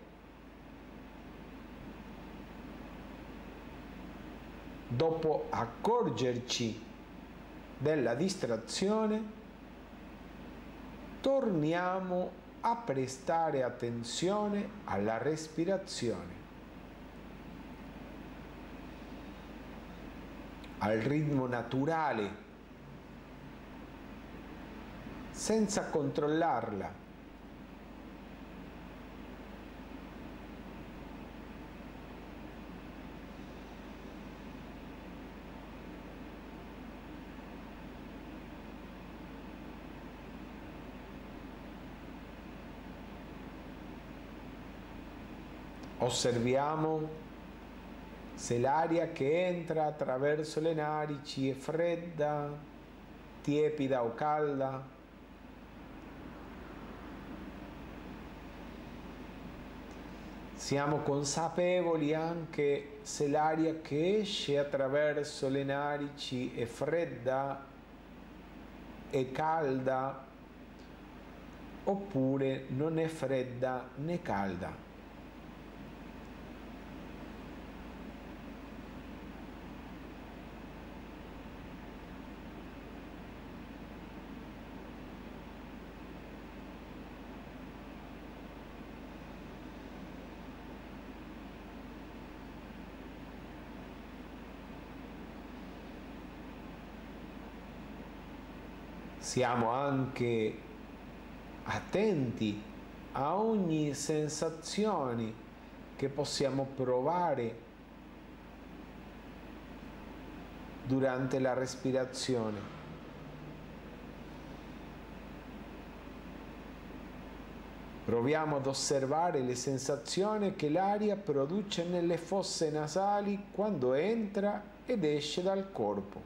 dopo accorgerci della distrazione, torniamo a prestare attenzione alla respirazione, al ritmo naturale, senza controllarla. Osserviamo se l'aria che entra attraverso le narici è fredda, tiepida o calda. Siamo consapevoli anche se l'aria che esce attraverso le narici è fredda, è calda, oppure non è fredda né calda. Siamo anche attenti a ogni sensazione che possiamo provare durante la respirazione. Proviamo ad osservare le sensazioni che l'aria produce nelle fosse nasali quando entra ed esce dal corpo.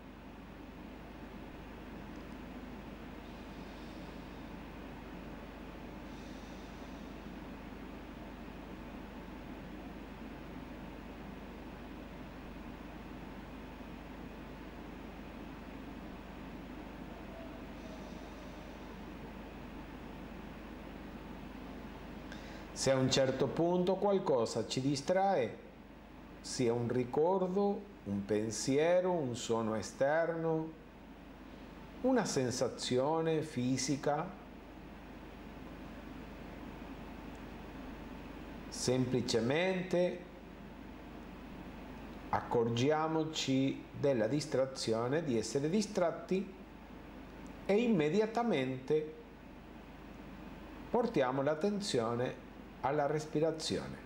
Se a un certo punto qualcosa ci distrae, sia un ricordo, un pensiero, un suono esterno, una sensazione fisica, semplicemente accorgiamoci della distrazione, di essere distratti e immediatamente portiamo l'attenzione alla respirazione.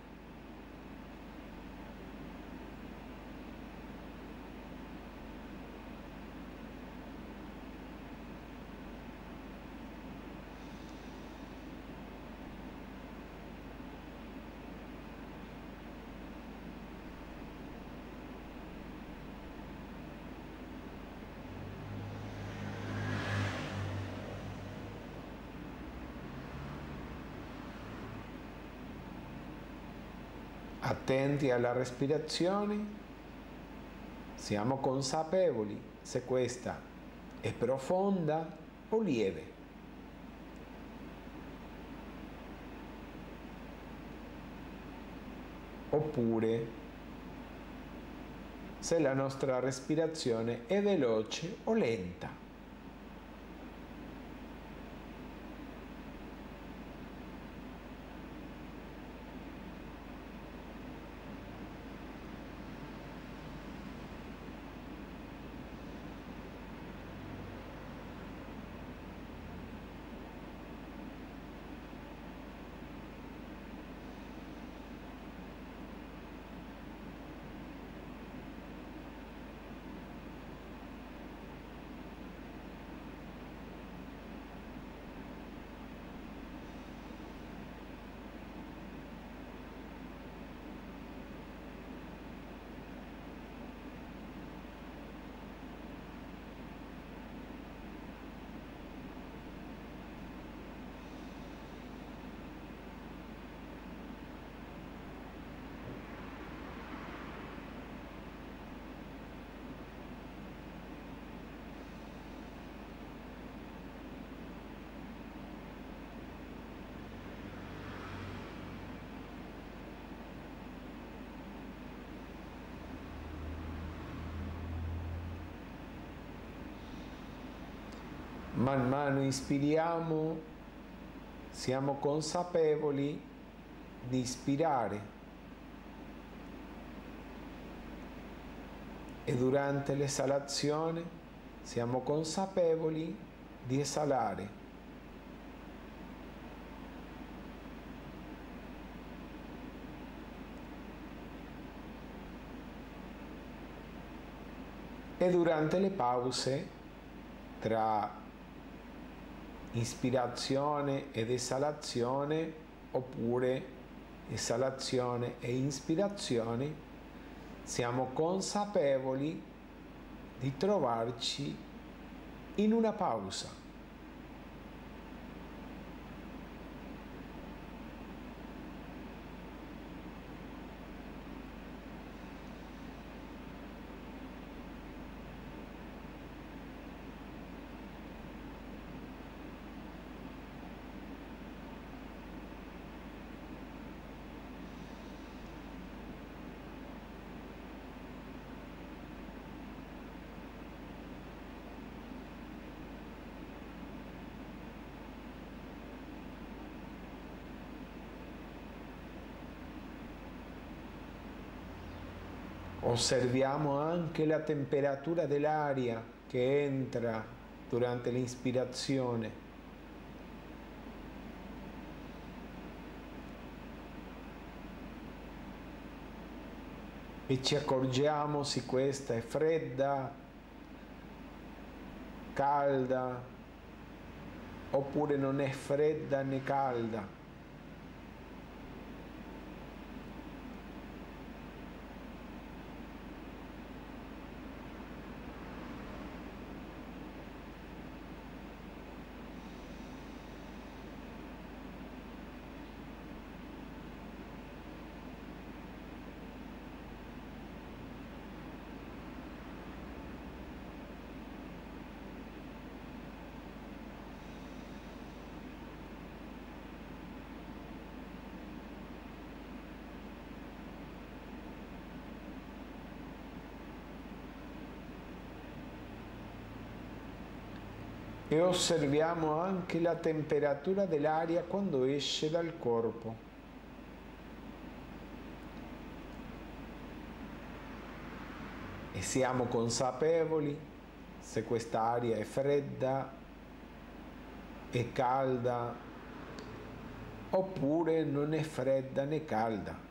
Attenti alla respirazione, siamo consapevoli se questa è profonda o lieve. Oppure se la nostra respirazione è veloce o lenta. Man mano ispiriamo, siamo consapevoli di ispirare e durante l'esalazione siamo consapevoli di esalare. E durante le pause tra ispirazione ed esalazione, oppure esalazione e ispirazione, siamo consapevoli di trovarci in una pausa. Osserviamo anche la temperatura dell'aria che entra durante l'inspirazione. E ci accorgiamo se questa è fredda, calda, oppure non è fredda né calda. E osserviamo anche la temperatura dell'aria quando esce dal corpo. E siamo consapevoli se quest'aria è fredda, è calda, oppure non è fredda né calda.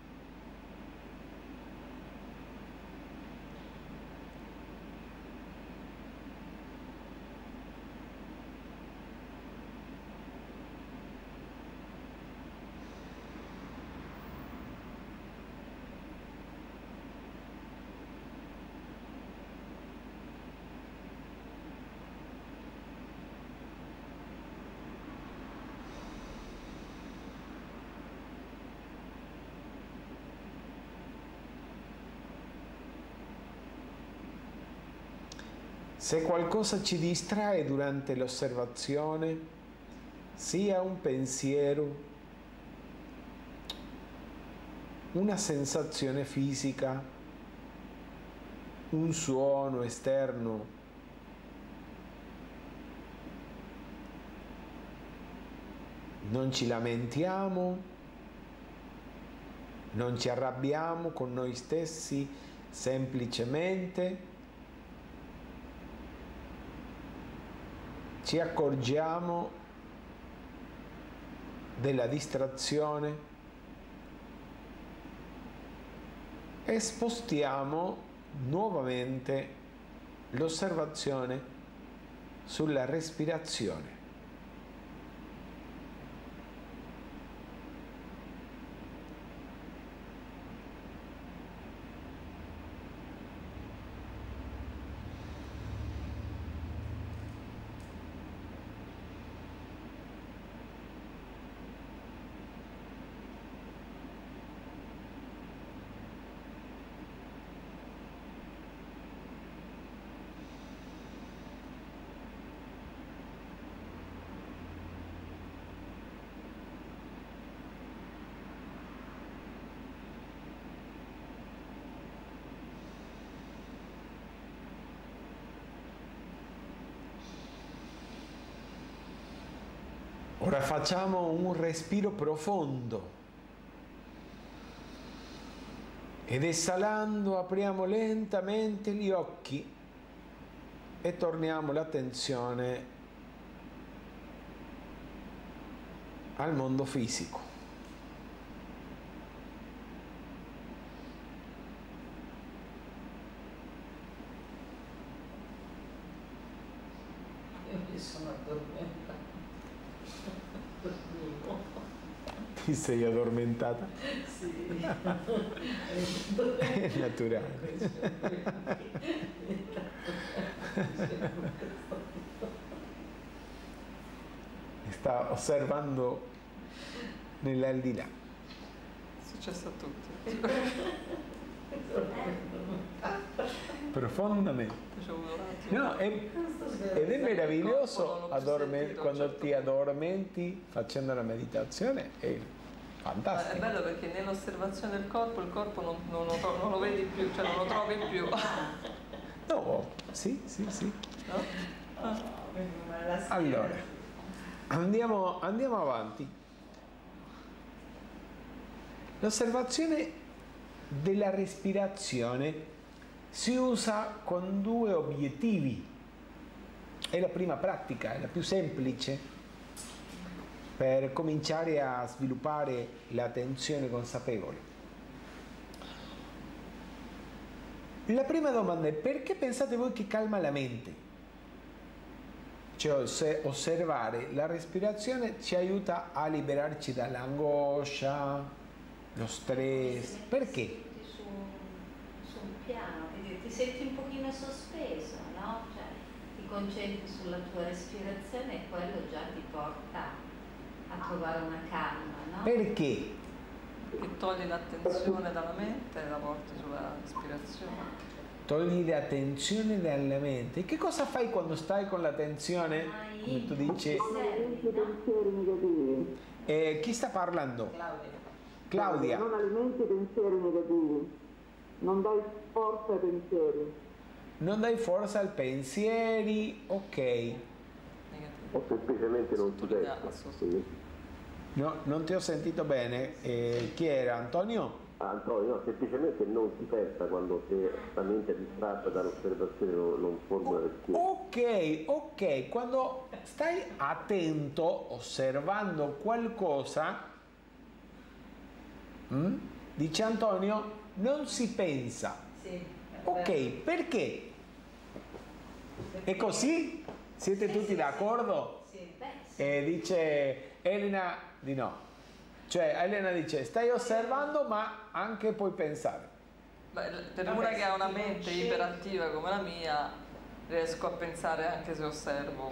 Se qualcosa ci distrae durante l'osservazione, sia un pensiero, una sensazione fisica, un suono esterno, non ci lamentiamo, non ci arrabbiamo con noi stessi, semplicemente ci accorgiamo della distrazione e spostiamo nuovamente l'osservazione sulla respirazione. Ora facciamo un respiro profondo ed esalando apriamo lentamente gli occhi e torniamo l'attenzione al mondo fisico. Io mi sono addormentata. Ti sei addormentata? Sì. È naturale. Sta osservando nell'aldilà. È successo a tutti. Profondamente. No, è, ed è meraviglioso addormen- quando ti addormenti facendo la meditazione, è fantastico. È bello perché nell'osservazione del corpo il corpo non, non, lo, non lo vedi più, cioè non lo trovi più. No, sì, sì, sì. No? Ah. Allora, andiamo, andiamo avanti. L'osservazione della respirazione si usa con due obiettivi. È la prima pratica, è la più semplice per cominciare a sviluppare l'attenzione consapevole. La prima domanda è: perché pensate voi che calma la mente? Cioè, se osservare la respirazione ci aiuta a liberarci dall'angoscia, lo stress. Perché? Su, su un piano, quindi ti senti un pochino sospeso, no? Cioè, ti concentri sulla tua respirazione e quello già ti porta a trovare una calma, no? Perché? Che togli l'attenzione dalla mente e la porti sulla respirazione. Togli l'attenzione dalla mente. Che cosa fai quando stai con l'attenzione? Come tu dici. pensieri negativi. Eh, chi sta parlando? Claudia. Claudia. Non alimenti i pensieri negativi. Non dai forza ai pensieri. Non dai forza ai pensieri, ok. Negativo. O semplicemente non si Sottolinea- pensa. Sì. No, non ti ho sentito bene. Eh, chi era? Antonio? Ah, Antonio, no, semplicemente non si pensa quando se la mente è distratta dall'osservazione non, non formula respiro. Ok, ok. Quando stai attento, osservando qualcosa, hm? dice Antonio, non si pensa. Sì. Ok, perché? È così? Siete tutti d'accordo? Sì, beh, sì. E dice Elena di no. Cioè Elena dice stai osservando ma anche puoi pensare. Beh, per una che ha una mente iperattiva come la mia, riesco a pensare anche se osservo.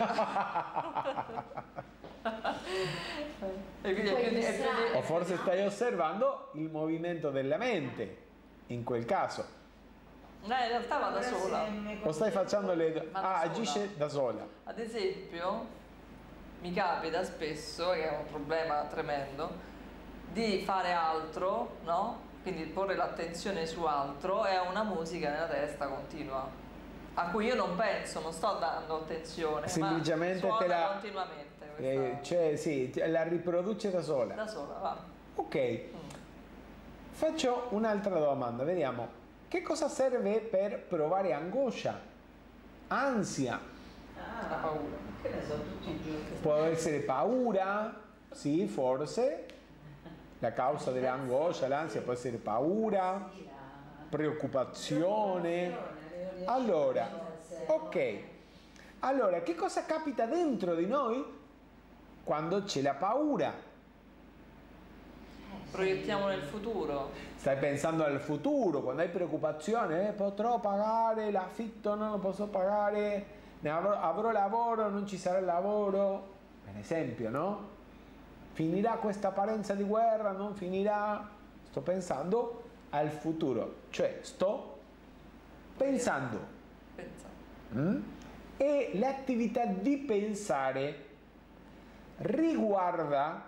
E quindi è più di- è più di- O forse stai osservando il movimento della mente in quel caso. No, in realtà va da sola. O stai facendo le... Ma da Ah, sola. agisce da sola. Ad esempio, mi capita spesso, che è un problema tremendo, di fare altro, no? Quindi porre l'attenzione su altro e ho una musica nella testa continua, a cui io non penso, non sto dando attenzione, Semplicemente ma te suona la... continuamente questa... Eh, cioè sì, ti- la riproduce da sola. da sola, va. Ok. Faccio un'altra domanda, vediamo. Che cosa serve per provare angoscia, ansia? La paura. Che ne so, tutti i giorni. Può essere paura? Sì, forse. La causa dell'angoscia, l'ansia può essere paura, preoccupazione. Allora, ok. Allora, che cosa capita dentro di noi quando c'è la paura? Proiettiamo nel futuro. Stai pensando al futuro, quando hai preoccupazione, eh, potrò pagare l'affitto, non lo posso pagare, ne avrò, avrò lavoro, non ci sarà lavoro, per esempio, no? Finirà questa apparenza di guerra, non finirà? Sto pensando al futuro, cioè sto pensando. Pensa. Mm? E l'attività di pensare riguarda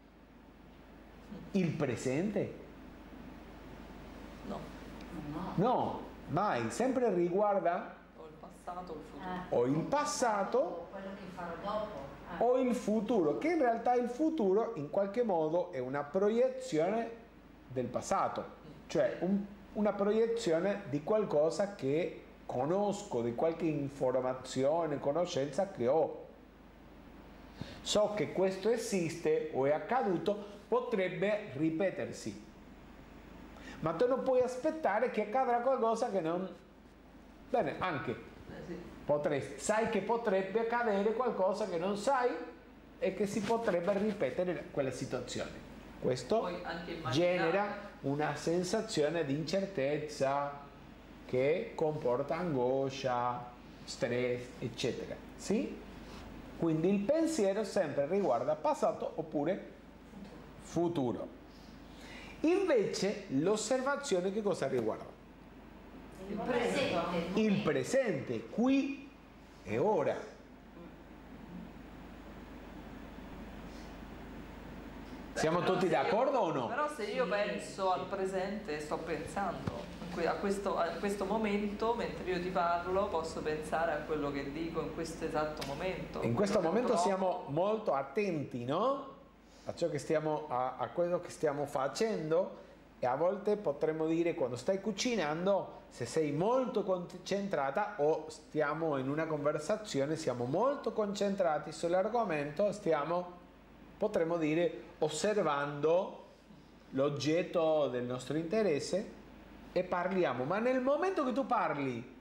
il presente? No. No. No, mai, sempre riguarda O il passato o il futuro. Eh. o il passato Quello che farò dopo. Eh. o il futuro, che in realtà il futuro in qualche modo è una proiezione del passato, cioè un- una proiezione di qualcosa che conosco, di qualche informazione, conoscenza che ho. So che questo esiste o è accaduto, potrebbe ripetersi. Ma tu non puoi aspettare che accadrà qualcosa che non... Bene, anche. Eh sì. Potresti, sai che potrebbe accadere qualcosa che non sai e che si potrebbe ripetere quella situazione. Questo Puoi anche immaginare. genera una sensazione di incertezza che comporta angoscia, stress, eccetera. Sì? Quindi il pensiero sempre riguarda passato oppure futuro. Invece l'osservazione che cosa riguarda? Il presente. Il presente, qui e ora. Siamo Però tutti se io- d'accordo o no? Però se io penso al presente, sto pensando a questo, a questo momento, mentre io ti parlo, posso pensare a quello che dico in questo esatto momento. In questo quello che momento provo. siamo molto attenti, no? A ciò che stiamo, a, a quello che stiamo facendo e a volte potremmo dire quando stai cucinando, se sei molto concentrata o stiamo in una conversazione, siamo molto concentrati sull'argomento, stiamo, potremmo dire, osservando l'oggetto del nostro interesse e parliamo, ma nel momento che tu parli,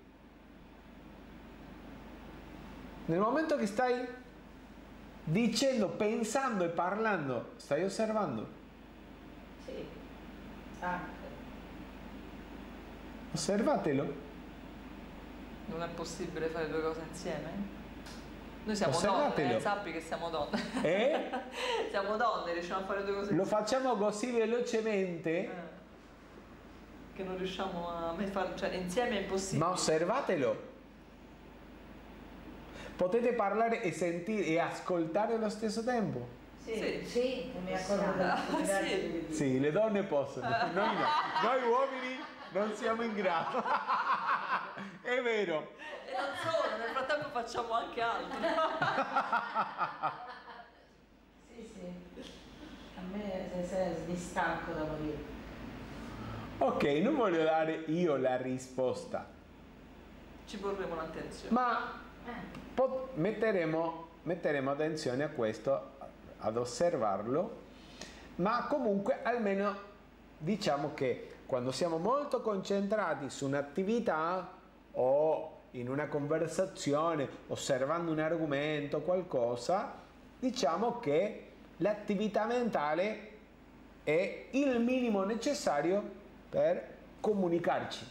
nel momento che stai dicendo, pensando e parlando, stai osservando? Sì, anche. Osservatelo. Non è possibile fare due cose insieme? Noi siamo Osservatelo. donne, eh, sappi che siamo donne. Eh? Siamo donne, riusciamo a fare due cose Lo insieme. facciamo così velocemente, Eh, che non riusciamo a me fare, cioè insieme è impossibile. ma osservatelo. Potete parlare e sentire e ascoltare allo stesso tempo? Sì, Sì. Sì, mi accorgo possiamo. della Ah, stupidità sì. di dire. Sì, le donne possono, noi no. Noi uomini non siamo in grado. È vero. E non solo, nel frattempo facciamo anche altro. Sì, sì. A me se, se, mi stanco da morire. Ok, non voglio dare io la risposta, Ci porremo l'attenzione. ma pot- metteremo, metteremo attenzione a questo, ad osservarlo, ma comunque almeno diciamo che quando siamo molto concentrati su un'attività o in una conversazione, osservando un argomento, qualcosa, diciamo che l'attività mentale è il minimo necessario per comunicarci.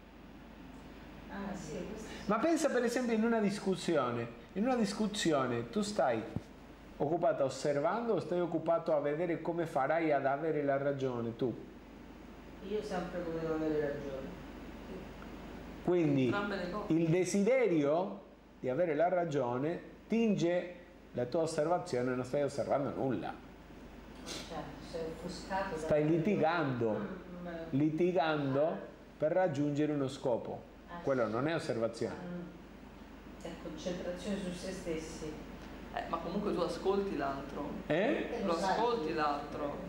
Ah sì, questo sì. Ma pensa per esempio in una discussione, in una discussione tu stai occupata osservando o stai occupato a vedere come farai ad avere la ragione tu? Io sempre potevo avere ragione. Quindi Entrambe le cose. il desiderio di avere la ragione tinge la tua osservazione, non stai osservando nulla, Cioè, sei offuscato. da- stai litigando, Mm, mm, litigando per raggiungere uno scopo. Ah, Quello non è osservazione. mm. È concentrazione su se stessi. Eh, ma comunque tu ascolti l'altro. Eh? Lo ascolti l'altro.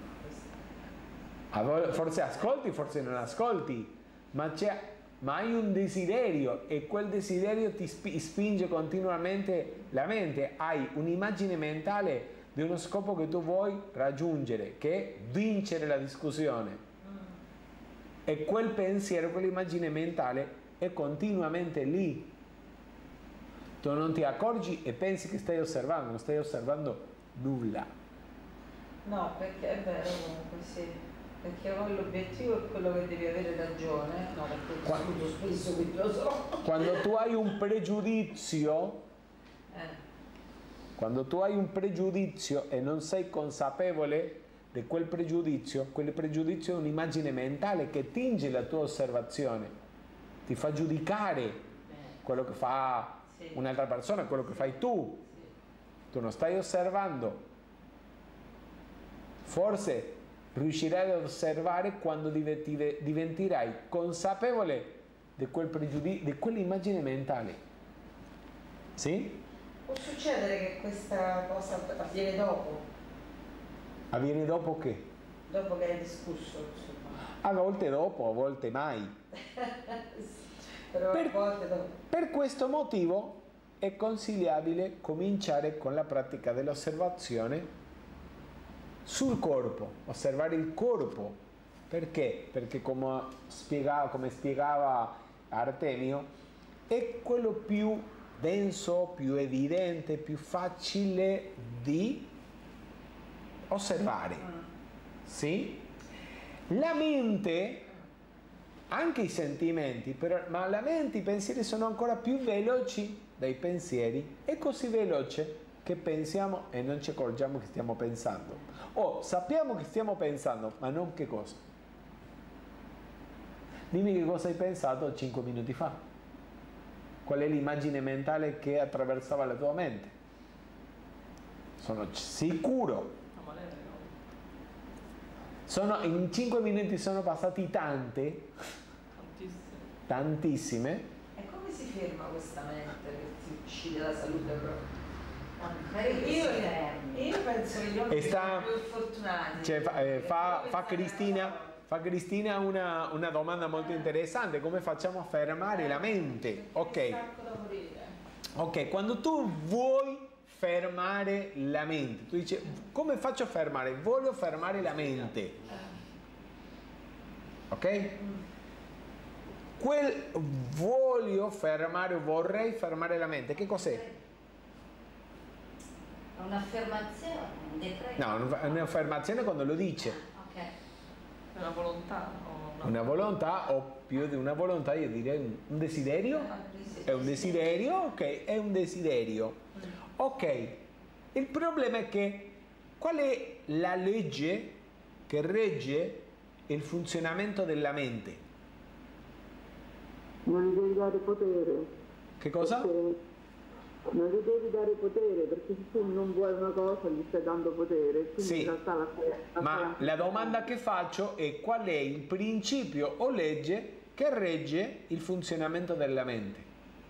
A vo- Forse ascolti, forse non ascolti, ma, c'è, ma hai un desiderio e quel desiderio ti spi- spinge continuamente la mente. Hai un'immagine mentale di uno scopo che tu vuoi raggiungere, che è vincere la discussione. E quel pensiero, quell'immagine mentale è continuamente lì. Tu non ti accorgi e pensi che stai osservando, non stai osservando nulla. No, perché è vero comunque sì. Perché poi l'obiettivo è quello che devi avere ragione. No, perché Qua- discuto spesso, quindi lo so. Quando tu hai un pregiudizio, Eh, quando tu hai un pregiudizio e non sei consapevole di quel pregiudizio, quel pregiudizio è un'immagine mentale che tinge la tua osservazione, ti fa giudicare eh, quello che fa sì. un'altra persona, quello che fai tu. Sì. Tu non stai osservando. Forse riuscirai ad osservare quando diventi- diventerai consapevole di quel pregiudizio, di quell'immagine mentale. Sì? Può succedere che questa cosa avviene dopo, Avviene dopo che? dopo che hai discusso, insomma. A volte dopo, a volte mai. Però Per- a volte dopo. Per questo motivo è consigliabile cominciare con la pratica dell'osservazione sul corpo, osservare il corpo. Perché? Perché come spiegava, come spiegava Artemio, è quello più denso, più evidente, più facile di osservare. Sì? La mente, anche i sentimenti, però, ma la mente, i pensieri sono ancora più veloci dai pensieri, è così veloce che pensiamo e non ci accorgiamo che stiamo pensando. O sappiamo che stiamo pensando, ma non che cosa. Dimmi che cosa hai pensato cinque minuti fa. Qual è l'immagine mentale che attraversava la tua mente? Sono sicuro. No, ma lei no. Sono, in cinque minuti sono passati tante, Tantissimo. tantissime. E come si ferma questa mente che ti uccide la salute proprio? Io, Io, io penso che gli uomini E sta- sono più fortunati. Cioè, fa, eh, fa- fa Cristina, fa Cristina una, una domanda molto interessante, come facciamo a fermare la mente? Ok, ok, quando tu vuoi fermare la mente, tu dici, come faccio a fermare? Voglio fermare la mente, ok? Quel voglio fermare, vorrei fermare la mente, che cos'è? Un'affermazione, un decreto. No, è un'affermazione quando lo dice. Ok. È una volontà. O una... Una volontà o più di una volontà, io direi un, un desiderio. È un desiderio, ok, è un desiderio. Ok, il problema è che qual è la legge che regge il funzionamento della mente? Non gli devi dare potere. Che cosa? Perché non gli devi dare potere, perché se tu non vuoi una cosa gli stai dando potere. Quindi Sì, in realtà la, la ma la domanda che faccio è qual è il principio o legge che regge il funzionamento della mente?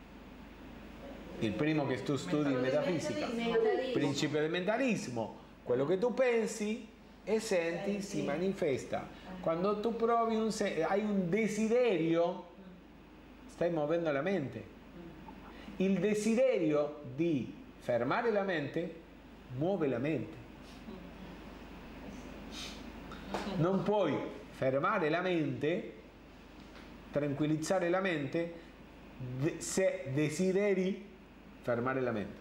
Il primo che tu studi in metafisica, il principio del mentalismo, quello che tu pensi e senti si manifesta. Quando tu provi un se- hai un desiderio, stai muovendo la mente. Il desiderio di fermare la mente muove la mente. Non puoi fermare la mente, tranquillizzare la mente, se desideri fermare la mente.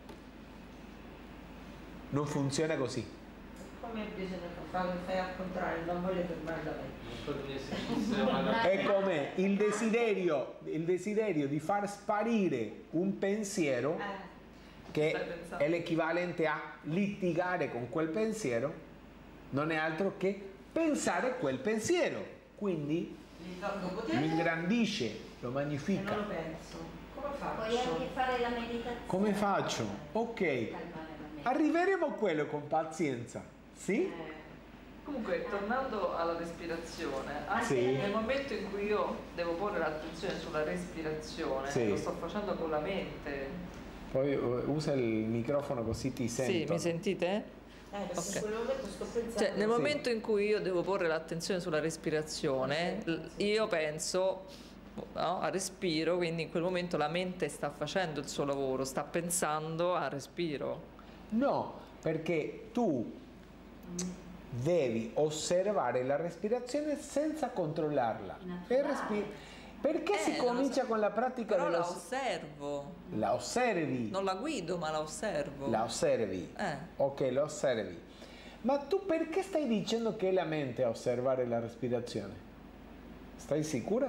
Non funziona così. Come bisogna fare? Fai al contrario, non voglio fermare la mente. È come il desiderio, il desiderio di far sparire un pensiero che è l'equivalente a litigare con quel pensiero, non è altro che pensare quel pensiero, quindi lo ingrandisce, lo magnifica. Non lo penso. Come Puoi faccio? anche fare la meditazione. Come faccio? Ok, Calmare la mente. arriveremo a quello con pazienza, sì? Comunque, tornando alla respirazione, anche Sì. nel momento in cui io devo porre l'attenzione sulla respirazione, Sì. lo sto facendo con la mente. Poi uh, usa il microfono così ti sento. Sì, mi sentite? Eh, perché Ok. in quel momento sto pensando. Cioè, nel Sì. momento in cui io devo porre l'attenzione sulla respirazione, l- io penso, no, a respiro, quindi in quel momento la mente sta facendo il suo lavoro, sta pensando al respiro. No, perché tu devi osservare la respirazione senza controllarla. Per respi- perché Eh, si non lo comincia so. con la pratica Però la dello... osservo, La osservi. non la guido ma la osservo. La osservi. Eh. Ok, la osservi. Ma tu perché stai dicendo che è la mente a osservare la respirazione? Stai sicura?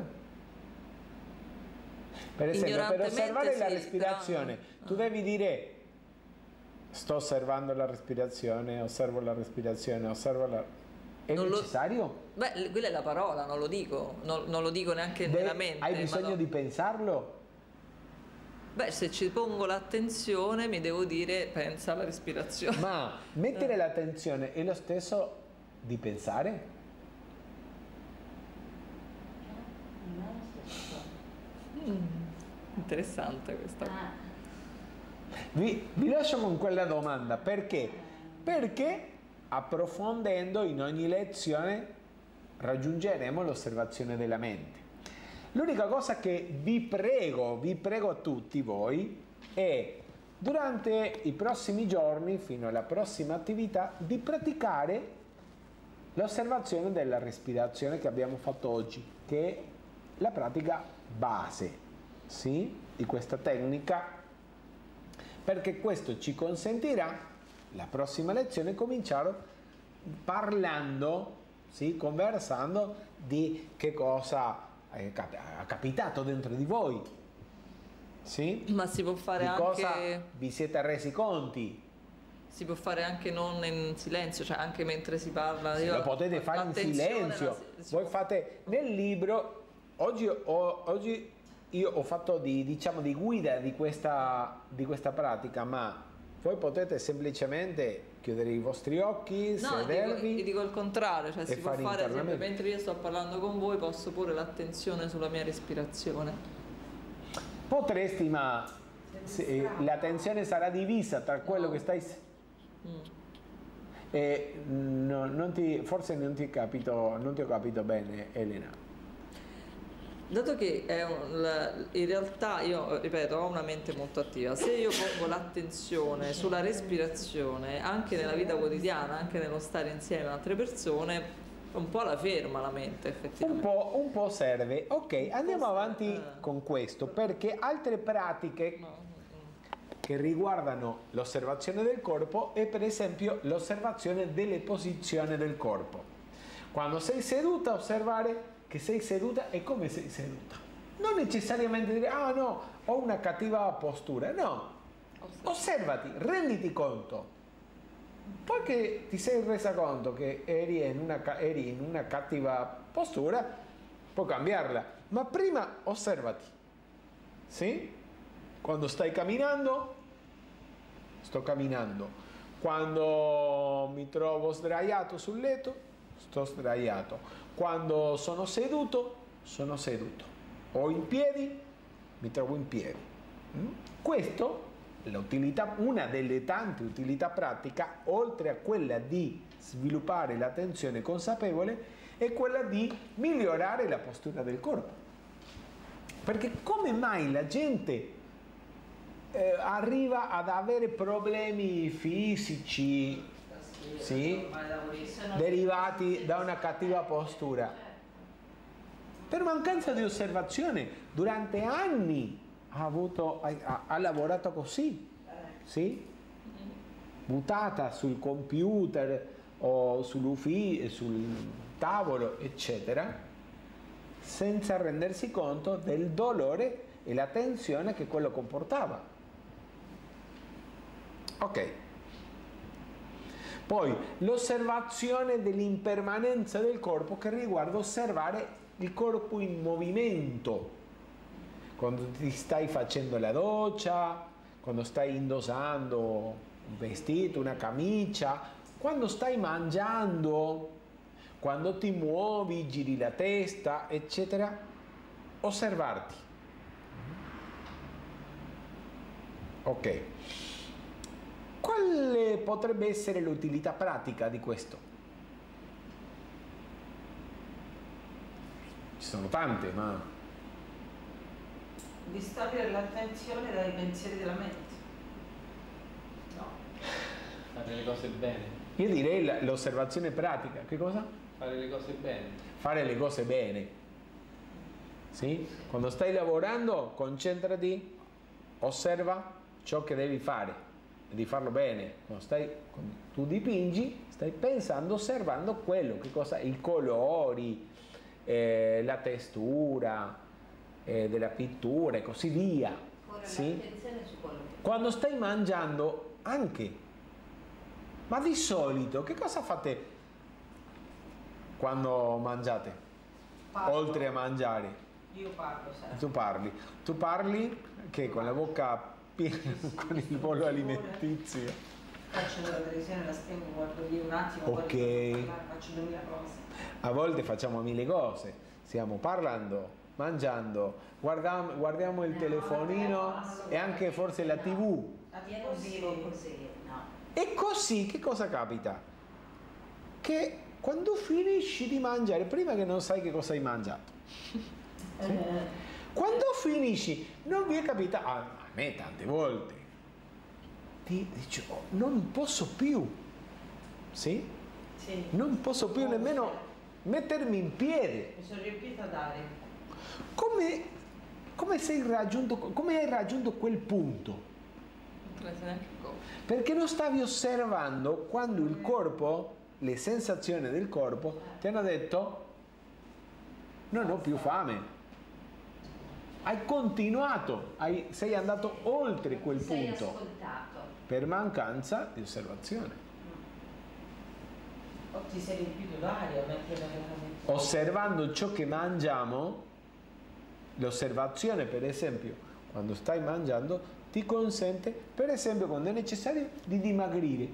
Per esempio, per Ignorantemente osservare la sì, respirazione, però- tu devi dire sto osservando la respirazione, osservo la respirazione, osservo la... È Non lo- necessario? Beh, quella è la parola, non lo dico, non, non lo dico neanche De- nella mente. hai ma bisogno no. di pensarlo? Beh, se ci pongo l'attenzione mi devo dire pensa alla respirazione. Ma mettere l'attenzione è lo stesso di pensare? Non è lo stesso. Mm, interessante questa. Ah, Vi, vi lascio con quella domanda, perché? Perché approfondendo in ogni lezione raggiungeremo l'osservazione della mente. L'unica cosa che vi prego, vi prego a tutti voi, è durante i prossimi giorni, fino alla prossima attività, di praticare l'osservazione della respirazione che abbiamo fatto oggi, che è la pratica base, sì, di questa tecnica, perché questo ci consentirà la prossima lezione cominciare parlando, sì, conversando di che cosa è cap- ha capitato dentro di voi, sì? Ma si può fare Di cosa anche vi siete resi conti? si può fare anche non in silenzio, cioè anche mentre si parla. Io- Lo potete fare in l'attenzione silenzio. la si- si Voi può- fate nel libro, oggi, ho, oggi io ho fatto di, diciamo, di guida di questa, di questa pratica, ma voi potete semplicemente chiudere i vostri occhi, No, dico, sedervi. dico il contrario, cioè e si può fare fare, ad esempio, internamente. mentre io sto parlando con voi posso porre l'attenzione sulla mia respirazione. Potresti, ma se- la tensione sarà divisa tra quello che stai... Mm. Eh, no, non ti, forse non ti, capito, non ti ho capito bene, Elena. Dato che è un, la, in realtà io, ripeto, ho una mente molto attiva, se io pongo l'attenzione sulla respirazione, anche nella vita quotidiana, anche nello stare insieme ad altre persone, un po' la ferma la mente, effettivamente. Un po', un po' serve. Ok, andiamo avanti con questo, perché altre pratiche che riguardano l'osservazione del corpo è per esempio l'osservazione delle posizioni del corpo. Quando sei seduta, osservare che sei seduta e come sei seduta. Non necessariamente dire, ah no, ho una cattiva postura. No, osservati, renditi conto. Poi che ti sei resa conto che eri in una, eri in una cattiva postura, puoi cambiarla. Ma prima osservati. Sì? Quando stai camminando, sto camminando. Quando mi trovo sdraiato sul letto, sto sdraiato. Quando sono seduto, sono seduto. O in piedi, mi trovo in piedi. Questo, l'utilità, una delle tante utilità pratiche, oltre a quella di sviluppare l'attenzione consapevole, è quella di migliorare la postura del corpo. Perché come mai la gente eh, arriva ad avere problemi fisici, sì, derivati da una cattiva postura? Per mancanza di osservazione. Durante anni ha, avuto, ha, ha lavorato così, sì? Buttata sul computer o sull'ufficio, sul tavolo, eccetera, senza rendersi conto del dolore e la tensione che quello comportava. Ok. Poi l'osservazione dell'impermanenza del corpo, che riguarda osservare il corpo in movimento. Quando ti stai facendo la doccia, quando stai indossando un vestito, una camicia, quando stai mangiando, quando ti muovi, giri la testa, eccetera, osservarti. Ok. Quale potrebbe essere l'utilità pratica di questo? Ci sono tante, ma... distogliere l'attenzione dai pensieri della mente. No. Fare le cose bene. Io direi l'osservazione pratica. Che cosa? Fare le cose bene. Fare le cose bene. Sì? Quando stai lavorando, concentrati, osserva ciò che devi fare. Di farlo bene. Quando, stai, quando tu dipingi, stai pensando, osservando quello, che cosa, i colori, eh, la textura eh, della pittura e così via. Sì? Quando stai mangiando anche. Ma di solito che cosa fate quando mangiate? Parlo. Oltre a mangiare? Io parlo sempre. Tu parli. Tu parli che con la bocca con il volo alimentizio. Faccio la televisione, la spiego, guardo lì un attimo, ok, parlare, faccio duemila cose. A volte facciamo mille cose, stiamo parlando, mangiando, guardiamo, guardiamo il telefonino e anche forse la tivù. La tivù così, no. E così che cosa capita? Che quando finisci di mangiare, prima che non sai che cosa hai mangiato, sì? Quando finisci, non vi è capitato, a me tante volte, ti dici, oh, non posso più, sì? Sì. Non posso più nemmeno mettermi in piedi. Mi sono riempita d'aria. Come, come, sei raggiunto, come hai raggiunto quel punto? Perché non stavi osservando quando il corpo, le sensazioni del corpo, ti hanno detto, non ho più fame. Hai continuato, hai, sei andato oltre quel sei punto ascoltato. Per mancanza di osservazione. O ti sei riempito d'aria mentre veramente... Osservando ciò che mangiamo, l'osservazione per esempio quando stai mangiando ti consente per esempio quando è necessario di dimagrire,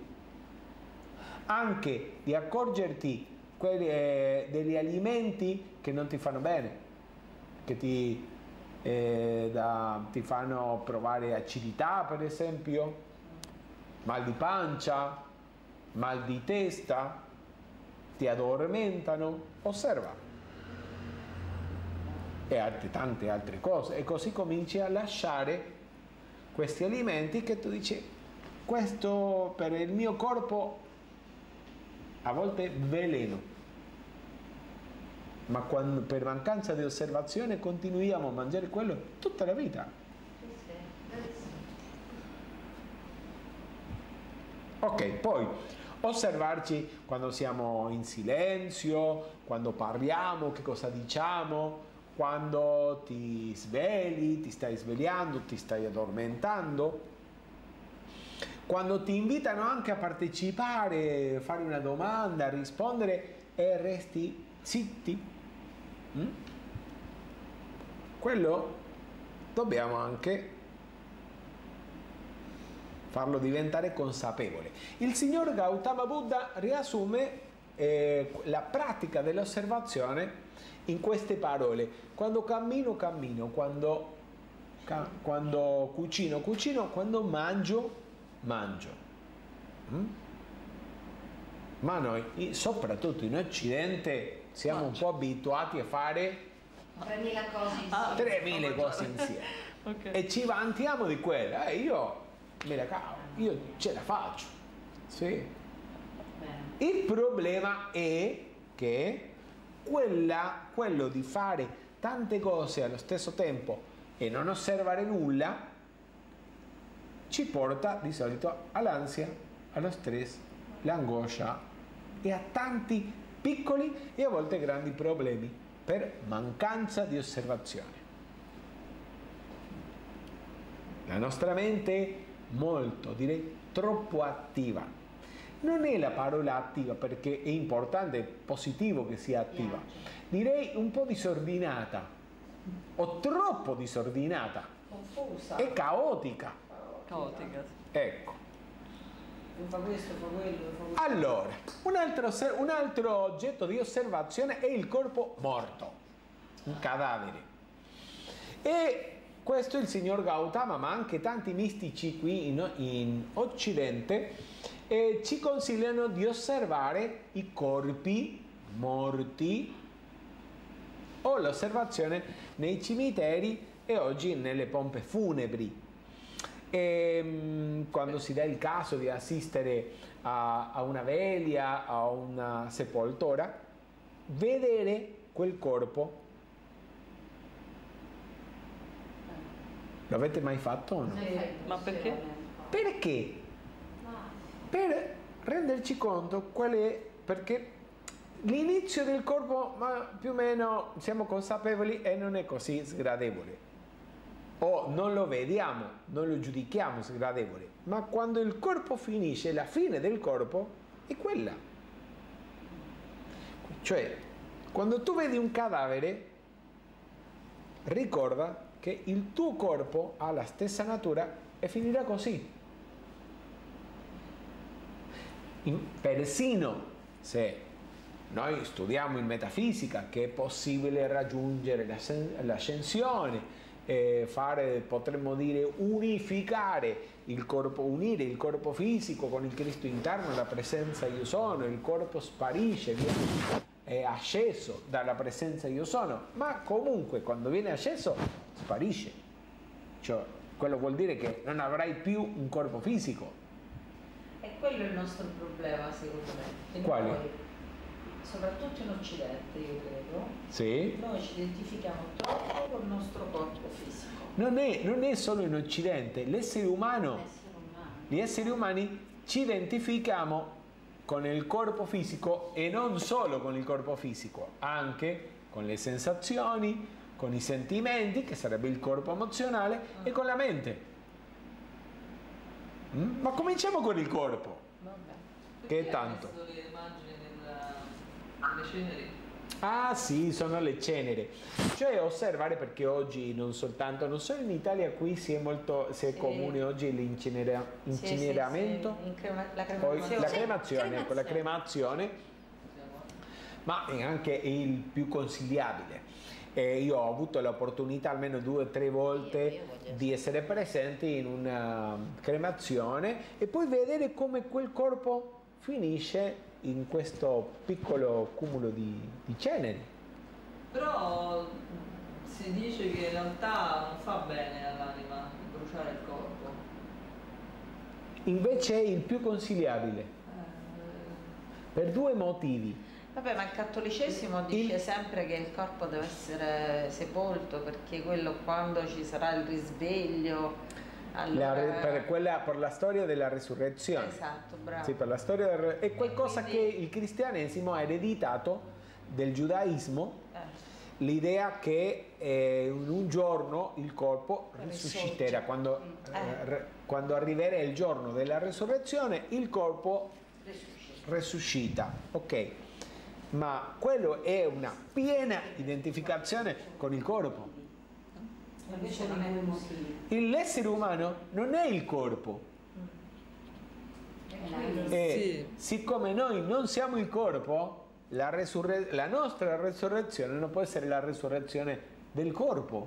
anche di accorgerti quelli, eh, degli alimenti che non ti fanno bene, che ti Eh, da, ti fanno provare acidità per esempio, mal di pancia, mal di testa, ti addormentano, osserva. E altre, tante altre cose. E così cominci a lasciare questi alimenti che tu dici, questo per il mio corpo a volte è veleno. Ma quando, per mancanza di osservazione continuiamo a mangiare quello tutta la vita. Ok, poi osservarci quando siamo in silenzio, quando parliamo, che cosa diciamo, quando ti svegli, ti stai svegliando, ti stai addormentando, quando ti invitano anche a partecipare, fare una domanda, rispondere e resti zitti. Mm? Quello dobbiamo anche farlo diventare consapevole. Il signor Gautama Buddha riassume eh, la pratica dell'osservazione in queste parole: quando cammino cammino, quando, ca quando cucino cucino, quando mangio mangio. Mm? Ma noi, soprattutto in Occidente, siamo un po' abituati a fare tremila cose insieme, ah, tremila cose insieme. Okay. E ci vantiamo di quella. Eh, io me la cavo, io ce la faccio. Sì. Il problema è che quella, quello di fare tante cose allo stesso tempo e non osservare nulla ci porta di solito all'ansia, allo stress, all'angoscia e a tanti piccoli e a volte grandi problemi per mancanza di osservazione. La nostra mente è molto, direi troppo attiva. Non è la parola attiva perché è importante, è positivo che sia attiva. Direi un po' disordinata o troppo disordinata. Confusa. E caotica. Caotica. Ecco. Fa questo, fa quello, fa quello. Allora, un altro, un altro oggetto di osservazione è il corpo morto, un cadavere. E questo il signor Gautama, ma anche tanti mistici qui in, in Occidente, eh, ci consigliano di osservare i corpi morti o l'osservazione nei cimiteri e oggi nelle pompe funebri. E, quando si dà il caso di assistere a, a una veglia, a una sepoltura, vedere quel corpo. L'avete mai fatto o no? Sì, Ma perché? Perché? Per renderci conto qual è, perché l'inizio del corpo, ma più o meno siamo consapevoli e non è così sgradevole. O non lo vediamo, non lo giudichiamo sgradevole, ma quando il corpo finisce, la fine del corpo è quella. Cioè, quando tu vedi un cadavere, ricorda che il tuo corpo ha la stessa natura e finirà così. In, persino se noi studiamo in metafisica che è possibile raggiungere l'ascensione, Eh, fare, potremmo dire, unificare il corpo, unire il corpo fisico con il Cristo interno, la presenza io sono, il corpo sparisce, viene, è asceso dalla presenza io sono, ma comunque quando viene asceso sparisce, cioè quello vuol dire che non avrai più un corpo fisico. E quello è il nostro problema, secondo me. Quale? Noi, soprattutto in Occidente, io credo, Sì. noi ci identifichiamo troppo col nostro corpo fisico. Non è, non è solo in Occidente, l'essere umano, Essere umano. gli esseri umani ci identifichiamo con il corpo fisico e non solo con il corpo fisico, anche con le sensazioni, con i sentimenti, che sarebbe il corpo emozionale, e con la mente. Mm? Ma cominciamo con il corpo, Vabbè. che è tanto. Le immagini delle ceneri? Ah sì, sono le cenere. Cioè osservare, perché oggi non soltanto, non solo in Italia, qui si è molto, si è Sì. comune oggi l'incineramento, Sì, sì, sì. Crema, la poi cremazione. la cremazione, ecco, la Cremazione. cremazione, ma è anche il più consigliabile. Eh, io ho avuto l'opportunità almeno due o tre volte Io- io voglio di essere presente in una cremazione e poi vedere come quel corpo finisce in questo piccolo cumulo di, di ceneri. Però si dice che in realtà non fa bene all'anima bruciare il corpo. Invece è il più consigliabile, Eh, per due motivi. Vabbè, ma il cattolicesimo dice Il- sempre che il corpo deve essere sepolto, perché quello, quando ci sarà il risveglio, La allora... re- per, quella, per la storia della resurrezione. Esatto, bravo. Sì, per la storia del re- è qualcosa quindi- che il cristianesimo ha ereditato del giudaismo, Eh. l'idea che eh, in un giorno il corpo risusciterà, quando, Eh. eh, re- quando arriverà il giorno della resurrezione il corpo Risuscita. resuscita, ok? Ma quello è una piena identificazione con il corpo. Invece non è così. L'essere umano non è il corpo. E Sì. siccome noi non siamo il corpo, la, resurre- la nostra resurrezione non può essere la resurrezione del corpo.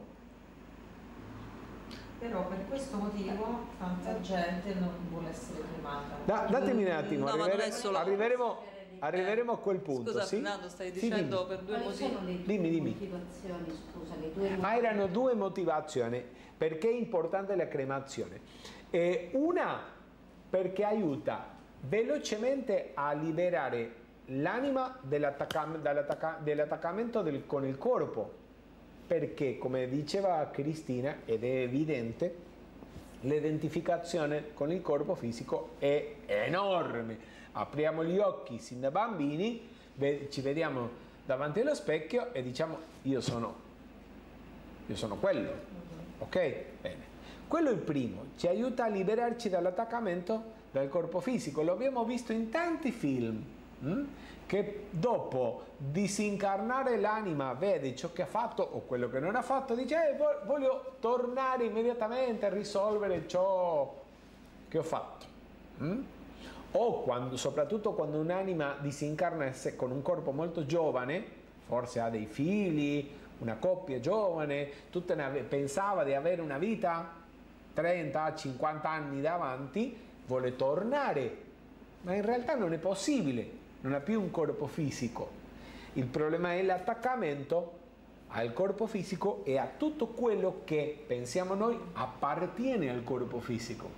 Però per questo motivo tanta gente non vuole essere cremata. Da- datemi un attimo, No, ma non arrivere- è solo- arriveremo, arriveremo a quel punto. Scusa sì? Fernando, stai Sì, dicendo dimmi. per due Quali motivi. sono le due Dimmi, dimmi. motivazioni, scusa, le due Ma erano due motivazioni. Perché è importante la cremazione? Eh, una, perché aiuta velocemente a liberare l'anima dell'attaccam- dall'attacca- dell'attaccamento del- con il corpo, perché come diceva Cristina, ed è evidente, l'identificazione con il corpo fisico è enorme. Apriamo gli occhi sin da bambini, ve- ci vediamo davanti allo specchio e diciamo io sono, io sono quello, ok? Bene. Quello è il primo, ci aiuta a liberarci dall'attaccamento dal corpo fisico. Lo abbiamo visto in tanti film, hm? Che dopo disincarnare l'anima vede ciò che ha fatto o quello che non ha fatto, dice eh, vo- voglio tornare immediatamente a risolvere ciò che ho fatto. hm? O quando, soprattutto quando un'anima disincarna se- con un corpo molto giovane, forse ha dei figli, una coppia giovane, tutta ne ave- pensava di avere una vita trenta cinquanta anni davanti, vuole tornare, ma in realtà non è possibile, non ha più un corpo fisico. Il problema è l'attaccamento al corpo fisico e a tutto quello che pensiamo noi appartiene al corpo fisico.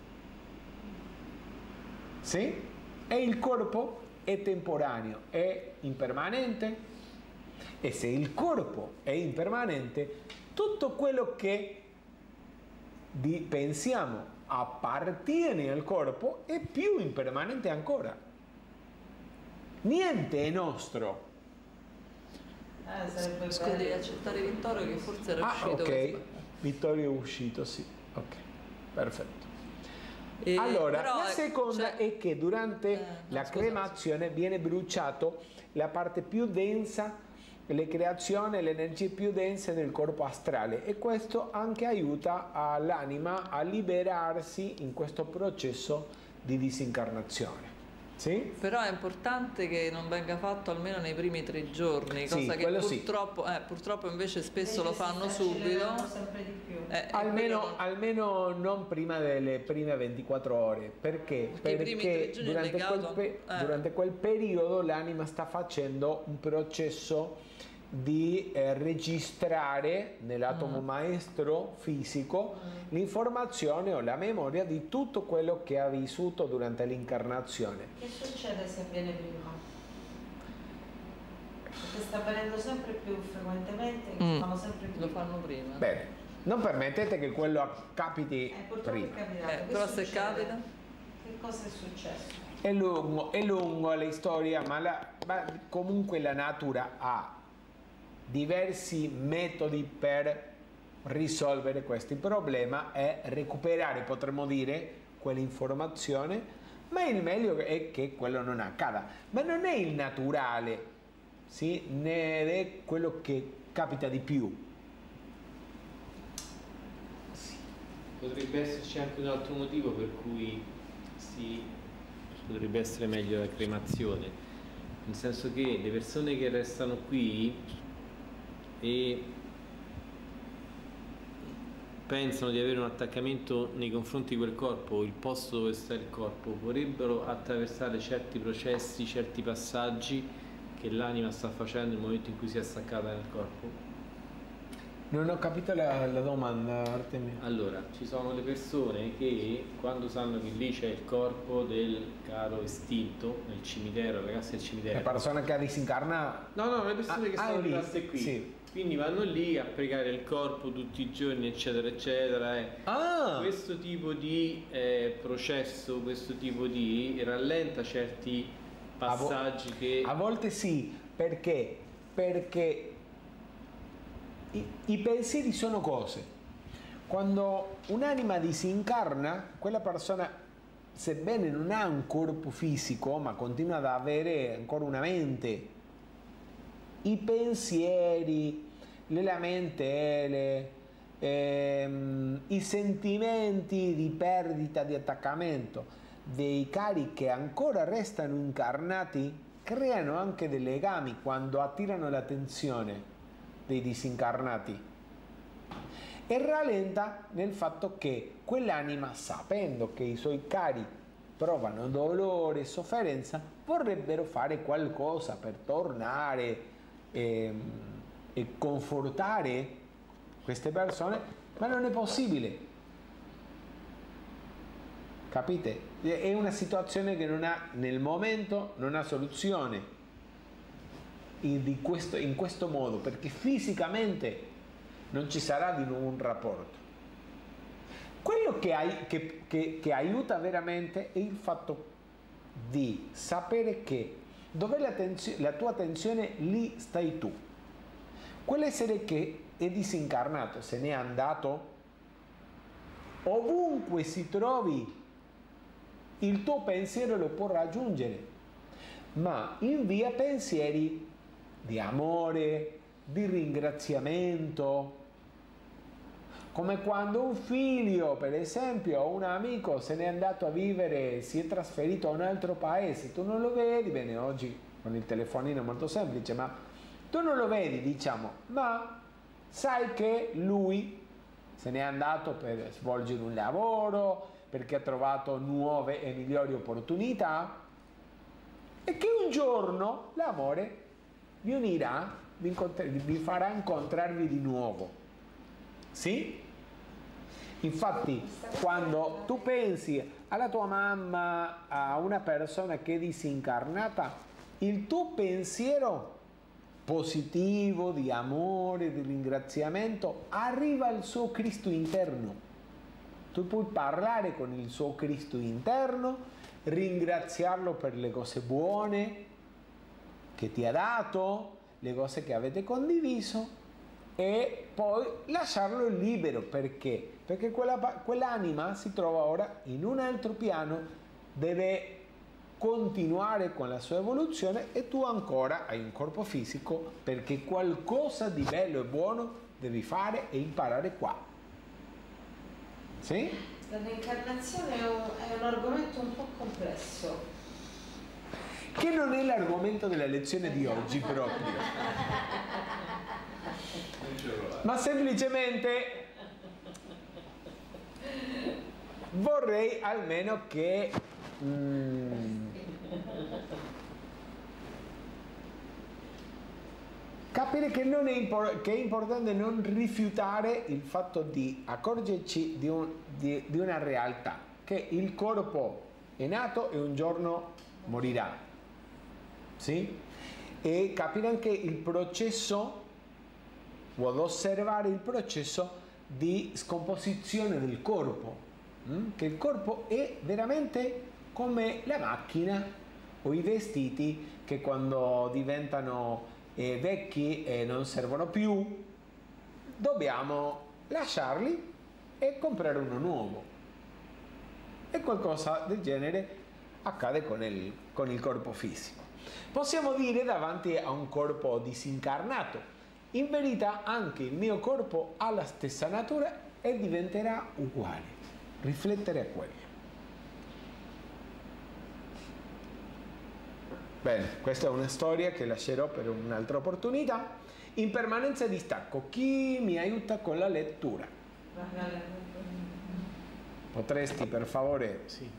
Sì? E il corpo è temporaneo, è impermanente. E se il corpo è impermanente, tutto quello che di- pensiamo appartiene al corpo è più impermanente ancora. Niente è nostro. Eh, sarebbe Scusa, devi bello. accettare Vittorio che forse era Ah, uscito. ok. Vittorio è uscito, sì. Ok, perfetto. E- Allora, però, la seconda cioè- è che durante Eh, no, la scusa, cremazione viene bruciato la parte più densa, le creazioni, le energie più dense del corpo astrale, e questo anche aiuta all'anima a liberarsi in questo processo di disincarnazione. Sì? Però è importante che non venga fatto almeno nei primi tre giorni, Sì, cosa che quello sì. purtroppo, eh, purtroppo invece spesso lo Invece si fanno sta subito. accelerando sempre di più. Eh, e Almeno, quello non- almeno non prima delle prime ventiquattro ore, perché, Perché i primi tre perché giorni è durante, quel legato- pe- eh. durante quel periodo l'anima sta facendo un processo di eh, registrare nell'atomo Mm. maestro fisico l'informazione o la memoria di tutto quello che ha vissuto durante l'incarnazione. Che succede se avviene prima? Perché sta avvenendo sempre più frequentemente, che Mm. fanno sempre più. lo fanno prima. Bene, non permettete che quello capiti Eh, purtroppo prima. è capitato. Eh, Che però se succede? capita? Che cosa è successo? È lungo, è lungo la storia, ma, la- ma comunque la natura ha diversi metodi per risolvere questo. Il problema è recuperare, potremmo dire, quell'informazione, ma il meglio è che quello non accada. Ma non è il naturale, sì? Ne è quello che capita di più. Potrebbe esserci anche un altro motivo per cui si potrebbe essere meglio la cremazione, nel senso che le persone che restano qui e pensano di avere un attaccamento nei confronti di quel corpo, il posto dove sta il corpo, vorrebbero attraversare certi processi, certi passaggi che l'anima sta facendo nel momento in cui si è staccata nel corpo? Non ho capito la, la domanda, Artemio. Allora, ci sono le persone che quando sanno che lì c'è il corpo del caro estinto nel cimitero, ragazzi del cimitero. La persona che disincarna. No, no, le persone ah, che sono ah, rimaste qui. Sì. Quindi vanno lì a pregare il corpo tutti i giorni, eccetera, eccetera. Eh. Ah. Questo tipo di eh, processo, questo tipo di rallenta certi passaggi a vo- che... A volte sì, perché? Perché i, i pensieri sono cose. Quando un'anima disincarna, quella persona, sebbene non ha un corpo fisico, ma continua ad avere ancora una mente, i pensieri, le lamentele, ehm, i sentimenti di perdita, di attaccamento dei cari che ancora restano incarnati creano anche dei legami quando attirano l'attenzione dei disincarnati e rallenta nel fatto che quell'anima, sapendo che i suoi cari provano dolore e sofferenza, vorrebbero fare qualcosa per tornare e, e confortare queste persone, ma non è possibile. Capite? È una situazione che non ha, nel momento, non ha soluzione in, di questo, in questo modo, perché fisicamente non ci sarà di nuovo un rapporto. Quello che, hai, che, che, che aiuta veramente è il fatto di sapere che dove la, la tua attenzione, lì stai tu. Quell'essere che è disincarnato, se n'è andato, ovunque si trovi, il tuo pensiero lo può raggiungere, ma invia pensieri di amore, di ringraziamento, come quando un figlio, per esempio, o un amico se n'è andato a vivere, si è trasferito a un altro paese, tu non lo vedi, bene, oggi con il telefonino è molto semplice, ma tu non lo vedi, diciamo, ma sai che lui se n'è andato per svolgere un lavoro, perché ha trovato nuove e migliori opportunità e che un giorno l'amore vi unirà, vi, vi farà incontrarvi di nuovo. Sì? Infatti, quando tu pensi alla tua mamma, a una persona che è disincarnata, il tuo pensiero positivo, di amore, di ringraziamento, arriva al suo Cristo interno. Tu puoi parlare con il suo Cristo interno, ringraziarlo per le cose buone che ti ha dato, le cose che avete condiviso e poi lasciarlo libero. Perché? Perché quella, quell'anima si trova ora in un altro piano, deve continuare con la sua evoluzione e tu ancora hai un corpo fisico perché qualcosa di bello e buono devi fare e imparare qua. Sì? La reincarnazione è un, è un argomento un po' complesso. Che non è l'argomento della lezione di oggi proprio. Ma semplicemente vorrei almeno che mm, capire che, non è, impor- che è importante non rifiutare il fatto di accorgerci di, un, di, di una realtà, che il corpo è nato e un giorno morirà, sì? E capire anche il processo, o ad osservare il processo di scomposizione del corpo, hm? Che il corpo è veramente come la macchina o i vestiti che quando diventano e vecchi e non servono più, dobbiamo lasciarli e comprare uno nuovo. E qualcosa del genere accade con il, con il corpo fisico. Possiamo dire davanti a un corpo disincarnato: in verità anche il mio corpo ha la stessa natura e diventerà uguale. Riflettere a quello. Bene, questa è una storia che lascerò per un'altra opportunità. Impermanenza e distacco. Chi mi aiuta con la lettura? Potresti per favore? Sì.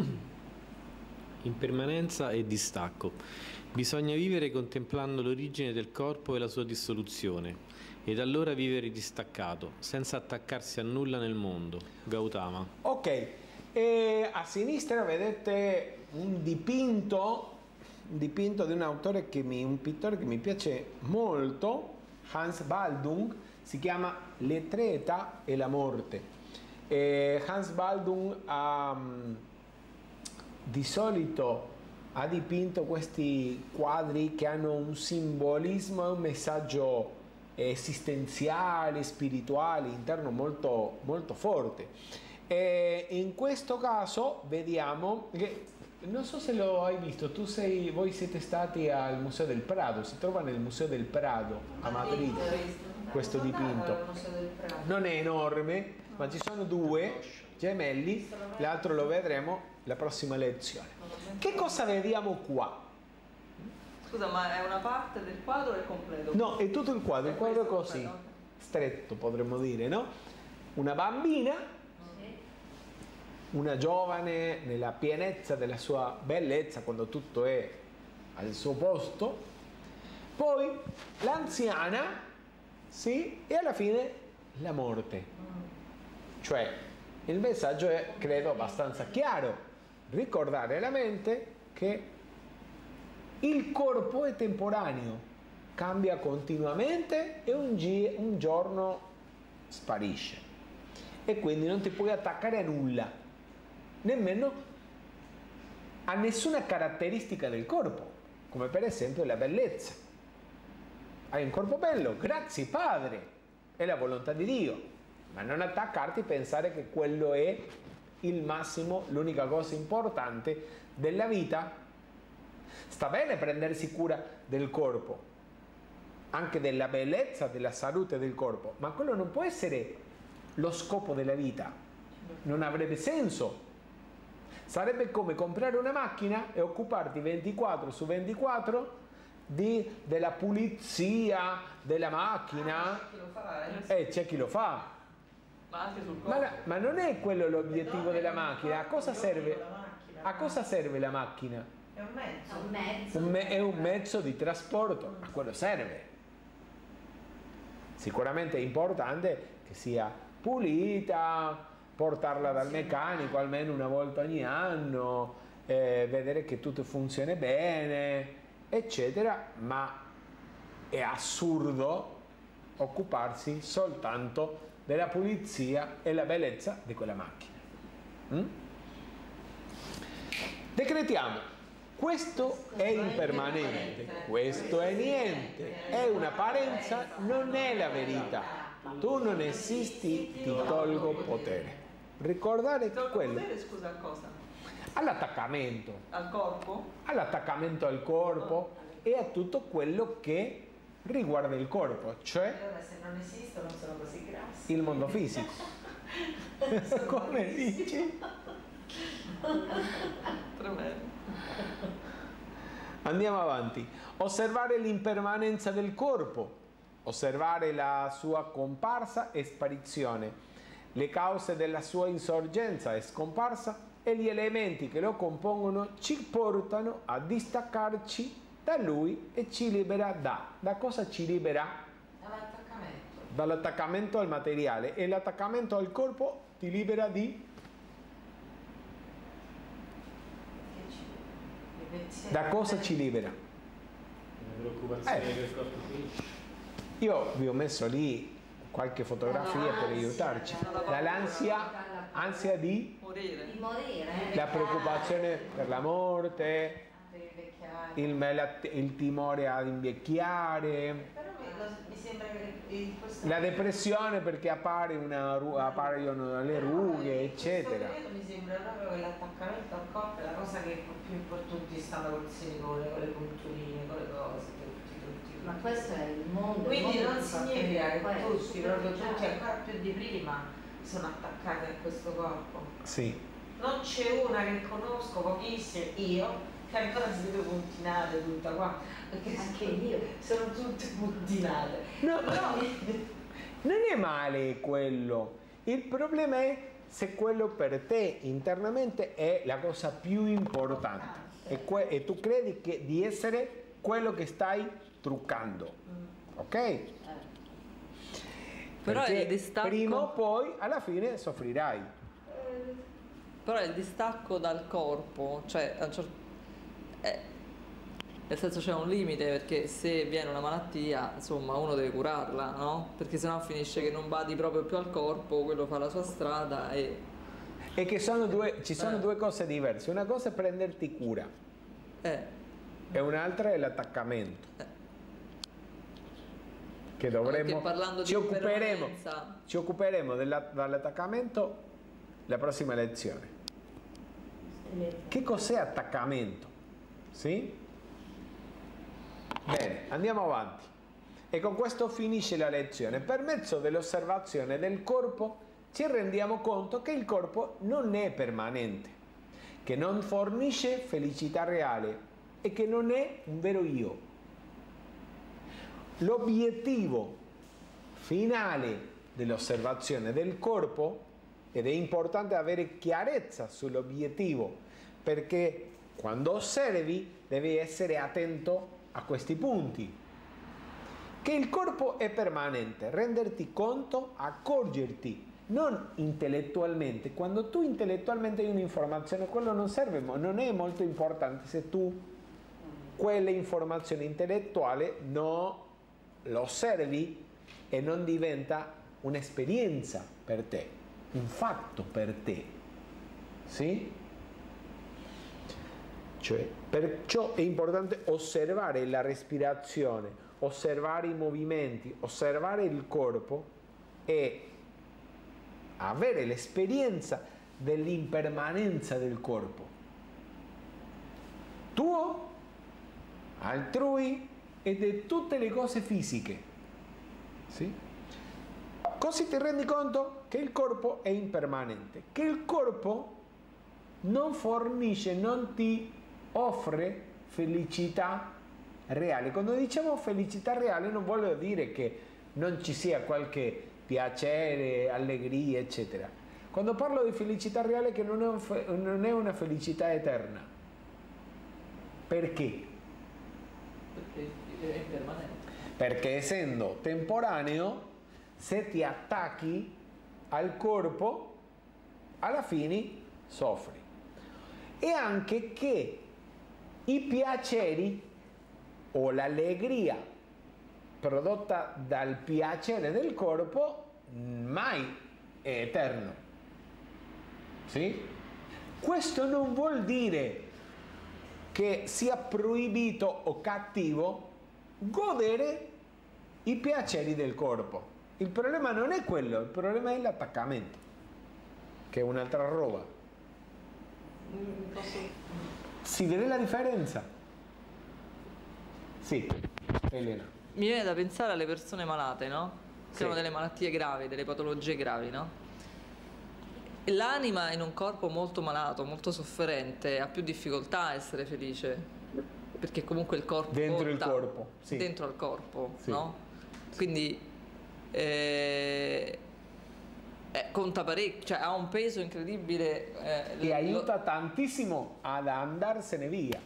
Impermanenza e distacco. Bisogna vivere contemplando l'origine del corpo e la sua dissoluzione, ed allora vivere distaccato, senza attaccarsi a nulla nel mondo. Gautama. Ok, e a sinistra vedete un dipinto, un dipinto di un autore che mi, un pittore che mi piace molto, Hans Baldung, si chiama Le tre età e la morte. E Hans Baldung ha, di solito ha dipinto questi quadri che hanno un simbolismo e un messaggio esistenziale, spirituale, interno molto, molto forte. E in questo caso vediamo che, non so se lo hai visto, tu sei, voi siete stati al Museo del Prado, si trova nel Museo del Prado a Madrid questo dipinto. Non è enorme, ma ci sono due gemelli, l'altro lo vedremo la prossima lezione. Che cosa vediamo qua? Scusa, ma è una parte del quadro o è completo? No, è tutto il quadro, il quadro è così, stretto potremmo dire, no? Una bambina, una giovane nella pienezza della sua bellezza, quando tutto è al suo posto, poi l'anziana, sì, e alla fine la morte. Cioè, il messaggio è, credo, abbastanza chiaro. Ricordare alla mente che il corpo è temporaneo, cambia continuamente e un, gi- un giorno sparisce. E quindi non ti puoi attaccare a nulla, nemmeno a nessuna caratteristica del corpo, come per esempio la bellezza. Hai un corpo bello, grazie Padre, è la volontà di Dio, ma non attaccarti e pensare che quello è il massimo, l'unica cosa importante della vita. Sta bene prendersi cura del corpo, anche della bellezza, della salute del corpo, ma quello non può essere lo scopo della vita, non avrebbe senso. Sarebbe come comprare una macchina e occuparti ventiquattro su ventiquattro di, della pulizia della macchina. Eh, c'è chi lo fa. Ma anche sul corpo. Ma, ma non è quello l'obiettivo della macchina. A cosa serve? A cosa serve la macchina? È un mezzo. È un mezzo. Un me- è un mezzo di trasporto, a quello serve. Sicuramente è importante che sia pulita, portarla dal meccanico almeno una volta ogni anno, eh, vedere che tutto funzioni bene, eccetera, ma è assurdo occuparsi soltanto della pulizia e la bellezza di quella macchina. Mm? Decretiamo, questo è impermanente, questo è niente, è un'apparenza, non è la verità. Tu non esisti, ti tolgo potere. Ricordare Tolgo quello. potere, scusa, a cosa? All'attaccamento. Al corpo? All'attaccamento al corpo e a tutto quello che riguarda il corpo, cioè Allora se non esistono sono così grassi. il mondo fisico. Come dici? Tremendo. Andiamo avanti. Osservare l'impermanenza del corpo, osservare la sua comparsa e sparizione, le cause della sua insorgenza e scomparsa e gli elementi che lo compongono ci portano a distaccarci da lui e ci libera da. Da cosa ci libera? Dall'attaccamento. Dall'attaccamento al materiale, e l'attaccamento al corpo ti libera di? Da cosa ci libera? La preoccupazione Eh. che il corpo finisce. Io vi ho messo lì qualche fotografia per aiutarci. Dall'ansia, ansia di? Morire. Di morire. La preoccupazione per la morte, Per invecchiare. il, la- il timore ad invecchiare, Però mi, lo- mi sembra che in questo la depressione perché appare una, ru- appaiono le rughe, eccetera. In questo periodo mi sembra proprio che l'attaccamento al corpo è la cosa che più importante stanno col silicone, con le punturine, con le cose, tutti, tutti, tutti. Ma questo è il mondo. Quindi il mondo non ti fa significa che credere tutti, questo, proprio tutti, superficiale. ancora più di prima, sono attaccati a questo corpo. Sì. Non c'è una che conosco, pochissime, io, che ancora si vede puntinate tutta qua, perché Anche io. sono tutte puntinate. No, Però non è male quello. Il problema è se quello per te internamente è la cosa più importante e, e tu credi che di essere quello che stai truccando, ok? Però Perché il distacco... prima o poi alla fine soffrirai. Però il distacco dal corpo, cioè a un certo... eh, nel senso c'è un limite, perché se viene una malattia, insomma, uno deve curarla, no? Perché sennò finisce che non badi proprio più al corpo, quello fa la sua strada e... E che sono due, ci sono eh. due cose diverse. Una cosa è prenderti cura Eh. e un'altra è l'attaccamento. Eh. Che dovremmo... Anche parlando ci di occuperemo, impermanenza. ci occuperemo della- dall'attaccamento la prossima lezione. Che cos'è attaccamento? Sì? Bene, andiamo avanti. E con questo finisce la lezione. Per mezzo dell'osservazione del corpo ci rendiamo conto che il corpo non è permanente, che non fornisce felicità reale e che non è un vero io. L'obiettivo finale dell'osservazione del corpo, ed è importante avere chiarezza sull'obiettivo, perché quando osservi devi essere attento a questi punti. Che il corpo è permanente, renderti conto, accorgerti, non intellettualmente. Quando tu intellettualmente hai un'informazione, quello non serve, non è molto importante se tu quella informazione intellettuale non lo osservi e non diventa un'esperienza per te, un fatto per te. Sì? Cioè, perciò è importante osservare la respirazione, osservare i movimenti, osservare il corpo e avere l'esperienza dell'impermanenza del corpo. Tuo, altrui e di tutte le cose fisiche. Sì? Così ti rendi conto che il corpo è impermanente, che il corpo non fornisce, non ti offre felicità reale. Quando diciamo felicità reale non vuol dire che non ci sia qualche piacere, allegria, eccetera. Quando parlo di felicità reale, che non è, un, non è una felicità eterna. Perché? Perché è impermanente. Perché essendo temporaneo, se ti attacchi al corpo, alla fine soffri. E anche che i piaceri o l'allegria prodotta dal piacere del corpo mai è eterno. Sì? Questo non vuol dire che sia proibito o cattivo godere i piaceri del corpo. Il problema non è quello, il problema è l'attaccamento, che è un'altra roba. Posso... Si vede la differenza? Sì, Elena. Mi viene da pensare alle persone malate, no? Che hanno Sì. delle malattie gravi, delle patologie gravi, no? E l'anima in un corpo molto malato, molto sofferente, ha più difficoltà a essere felice, perché comunque il corpo Dentro conta, il corpo, sì. dentro al corpo, Sì. no? Quindi eh, eh, conta parecchio, cioè ha un peso incredibile. Eh, E lo- aiuta tantissimo ad andarsene via.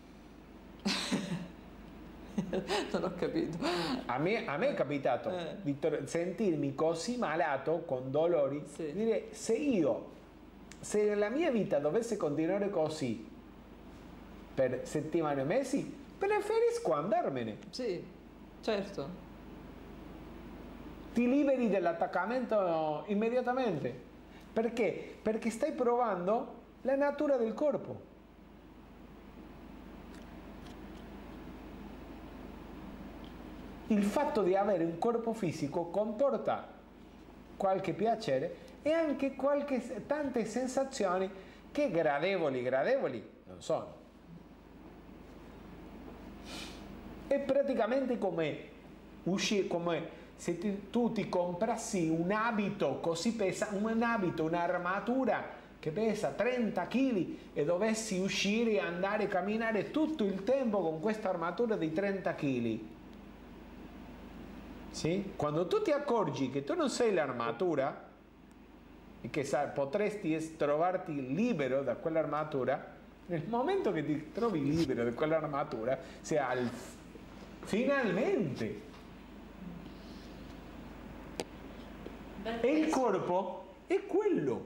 Non ho capito. A me, a me è capitato Eh. di tro- sentirmi così malato, con dolori, Sì. dire se io, se la mia vita dovesse continuare così per settimane o mesi, preferisco andarmene. Sì, certo. Ti liberi dell'attaccamento immediatamente. Perché? Perché stai provando la natura del corpo. Il fatto di avere un corpo fisico comporta qualche piacere e anche qualche, tante sensazioni che gradevoli, gradevoli non sono. È praticamente come uscire, come se ti, tu ti comprassi un abito così pesante, un abito, un'armatura che pesa trenta chili e dovessi uscire e andare a camminare tutto il tempo con questa armatura di trenta chili. Sì? Quando tu ti accorgi che tu non sei l'armatura, e che sa, potresti es- trovarti libero da quell'armatura, nel momento che ti trovi libero da quell'armatura, se al finalmente. Beh, E il penso- corpo è quello.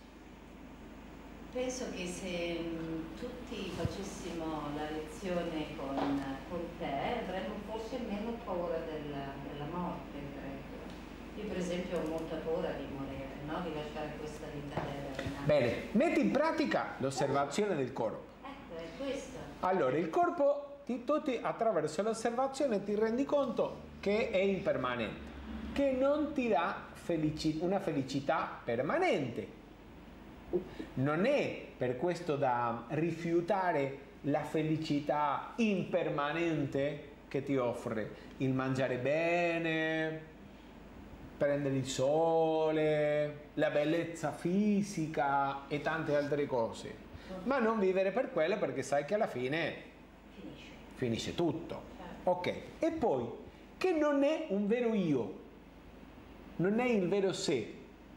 Penso che se mh, tutti facessimo la lezione con, con te, avremmo forse meno paura della, della morte, credo. Io per esempio ho molta paura di morire, no? Di lasciare questa vita terrena. Bene, metti in pratica l'osservazione del corpo. Ecco, è questo. Allora, il corpo, ti, tu ti, attraverso l'osservazione ti rendi conto che è impermanente, che non ti dà felici- una felicità permanente. Non è per questo da rifiutare la felicità impermanente che ti offre il mangiare bene, prendere il sole, la bellezza fisica e tante altre cose, ma non vivere per quello, perché sai che alla fine Finisce. finisce tutto. Ok, e poi che non è un vero io, non è il vero sé.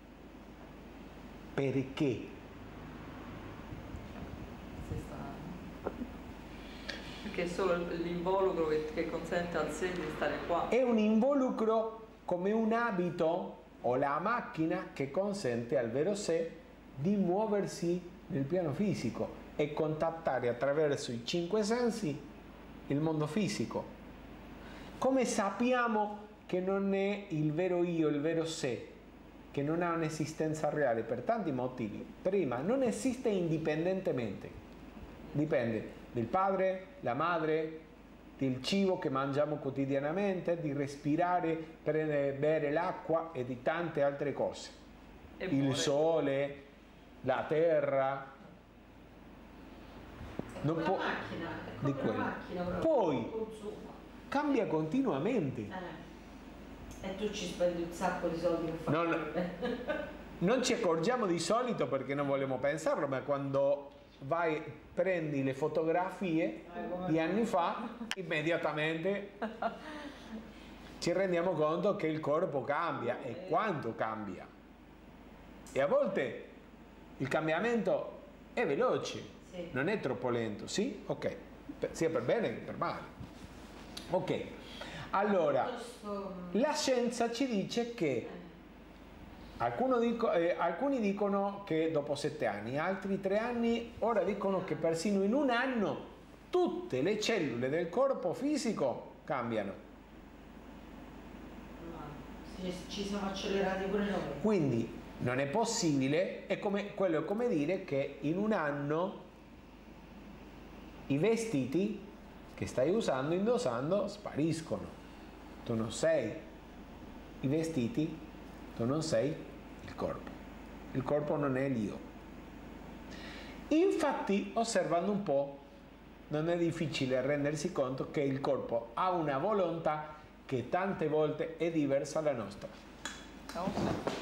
Perché? Perché è solo l'involucro che, che consente al sé di stare qua. È un involucro come un abito o la macchina che consente al vero sé di muoversi nel piano fisico e contattare attraverso i cinque sensi il mondo fisico. Come sappiamo che non è il vero io, il vero sé, che non ha un'esistenza reale per tanti motivi? Prima, non esiste indipendentemente, dipende del padre, la madre, del cibo che mangiamo quotidianamente, di respirare, prendere, bere l'acqua e di tante altre cose. E Il muore. sole, la terra, non Quella può- macchina, è di come quello. una macchina proprio, Poi consuma. cambia continuamente. Eh. E tu ci spendi un sacco di soldi per fare. Non, non ci accorgiamo di solito perché non vogliamo pensarlo, ma quando vai, prendi le fotografie di anni fa, immediatamente ci rendiamo conto che il corpo cambia e quanto cambia. E a volte il cambiamento è veloce, Sì. non è troppo lento, sì? Ok, Per- sia per bene che per male. Ok, allora Questo- la scienza ci dice che alcuno dico- eh, alcuni dicono che dopo sette anni, altri tre anni, ora dicono che persino in un anno tutte le cellule del corpo fisico cambiano. Ma ci, ci siamo accelerati pure noi. Quindi non è possibile, è come, quello è come dire che in un anno i vestiti che stai usando, indossando, spariscono. Tu non sei i vestiti, tu non sei il corpo. Il corpo non è l'io. Infatti, osservando un po', non è difficile rendersi conto che il corpo ha una volontà che tante volte è diversa dalla nostra. No?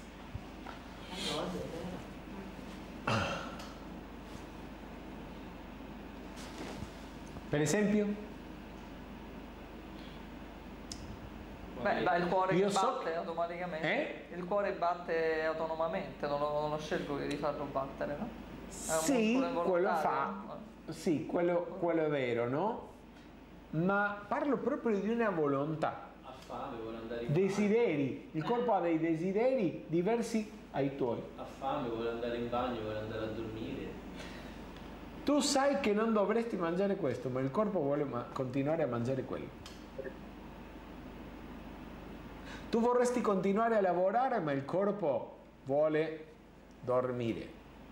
Per esempio, Beh, dai, il cuore Io che so batte che- automaticamente. Eh? Il cuore batte autonomamente, non lo, non lo scelgo io di farlo battere, no? È un sì, muscolo quello involontario, fa, no? sì, quello, quello è vero, no? Ma parlo proprio di una volontà, Ha fame, vuole andare in bagno. desideri. Il corpo ha dei desideri diversi ai tuoi. Ha fame, vuole andare in bagno, vuole andare a dormire. Tu sai che non dovresti mangiare questo, ma il corpo vuole ma- continuare a mangiare quello. Tu vorresti continuare a lavorare, ma il corpo vuole dormire.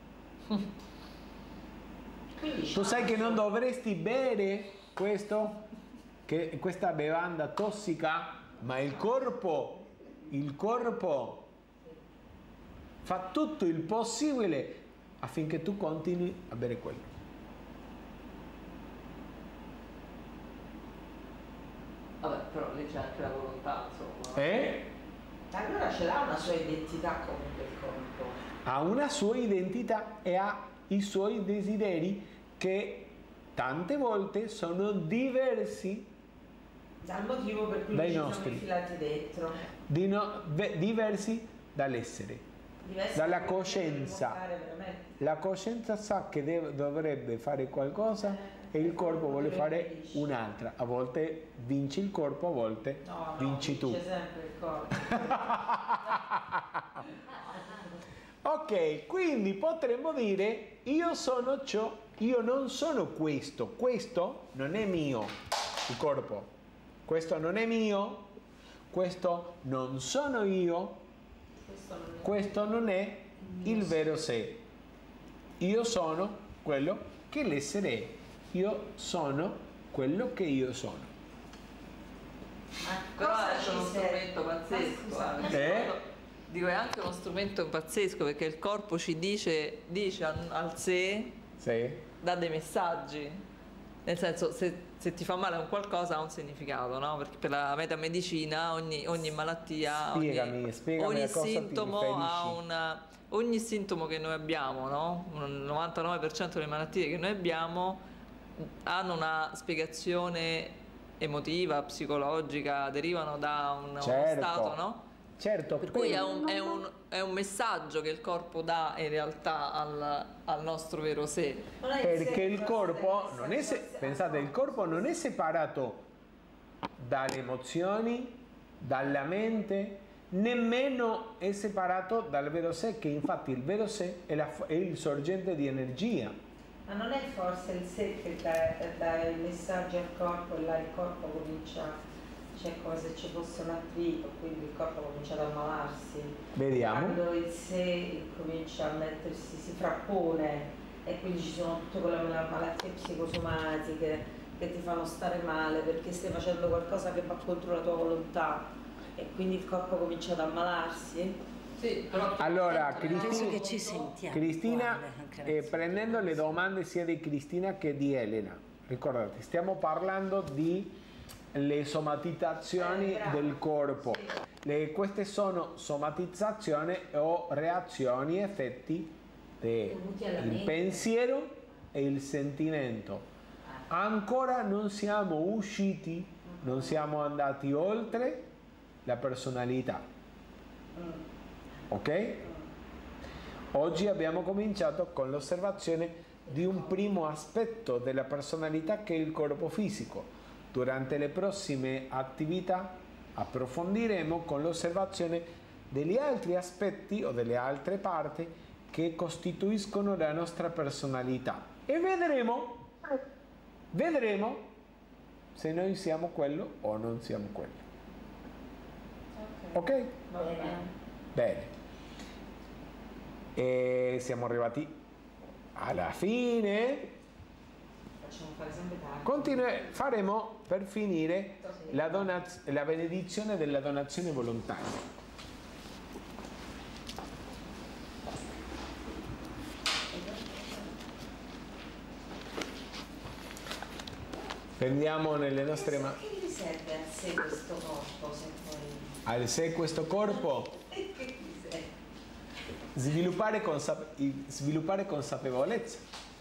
Quindi Tu sai che non dovresti bere questo, che, questa bevanda tossica, ma il corpo, il corpo fa tutto il possibile affinché tu continui a bere quello. Vabbè, però lì c'è anche la volontà, insomma. Eh? allora ce l'ha una sua identità comunque il corpo. Ha una sua identità e ha i suoi desideri che tante volte sono diversi, Dal motivo per cui Dai ci nostri. siamo infilati dentro. di no- ve- diversi dall'essere. dalla coscienza. La coscienza sa che deve, dovrebbe fare qualcosa e il corpo vuole fare un'altra. A volte vinci il corpo, a volte no, vinci no, tu. Vince sempre il corpo. Ok, quindi potremmo dire io sono ciò, io non sono questo, questo non è mio, il corpo, questo non è mio, questo non sono io, questo non è il vero sé. Io sono quello che l'essere è, io sono quello che io sono. Però è uno strumento pazzesco. Eh? Dico, è anche uno strumento pazzesco perché il corpo ci dice, dice al, al sé, Sì. dà dei messaggi. Nel senso, se, se ti fa male un qualcosa ha un significato, no? Perché per la metamedicina ogni, ogni malattia, Spiegami, ogni, spiegami ogni a cosa ti sintomo riferisci. ha una, ogni sintomo che noi abbiamo, no? Il novantanove per cento delle malattie che noi abbiamo hanno una spiegazione emotiva, psicologica, derivano da un, Certo. uno stato, no? Certo, Per cui è un, è, un, è un messaggio che il corpo dà in realtà al, al nostro vero sé. perché il corpo non è se- pensate, il corpo non è separato dalle emozioni, dalla mente, nemmeno è separato dal vero sé, che infatti il vero sé è, la, è il sorgente di energia. Ma non è forse il sé che dà, dà il messaggio al corpo e là il corpo comincia, c'è come se ci fosse un attrito, quindi il corpo comincia ad ammalarsi. Vediamo. Quando il sé comincia a mettersi, si frappone e quindi ci sono tutte quelle malattie psicosomatiche che ti fanno stare male perché stai facendo qualcosa che va contro la tua volontà e quindi il corpo comincia ad ammalarsi. Sì, però Allora, Penso Cristina, che ci sentiamo. Cristina uguale, anche eh, adesso. prendendo le domande sia di Cristina che di Elena, ricordate, stiamo parlando di le somatizzazioni Eh, bravo. del corpo. Le- queste sono somatizzazioni o reazioni, effetti Dovuti alla del mente. pensiero e il sentimento. Ancora non siamo usciti, non siamo andati oltre la personalità. Ok? Oggi abbiamo cominciato con l'osservazione di un primo aspetto della personalità che è il corpo fisico. Durante le prossime attività approfondiremo con l'osservazione degli altri aspetti o delle altre parti che costituiscono la nostra personalità e vedremo, vedremo se noi siamo quello o non siamo quello. Ok? Bene. E siamo arrivati alla fine. Facciamo fare sempre tardi. Continue- faremo per finire la, donaz- la benedizione della donazione volontaria. Prendiamo nelle nostre mani Che gli serve a sé questo corpo se poi... al sé questo corpo Che gli serve? sviluppare, consap- i- sviluppare consapevolezza.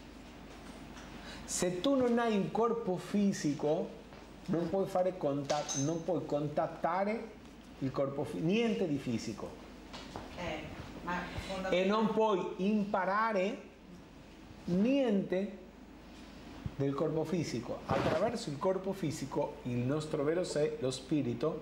Se tu non hai un corpo fisico non puoi fare contat- non puoi contattare il corpo fi- niente di fisico Eh, ma e non puoi imparare niente del corpo fisico. Attraverso il corpo fisico il nostro vero sé, lo spirito,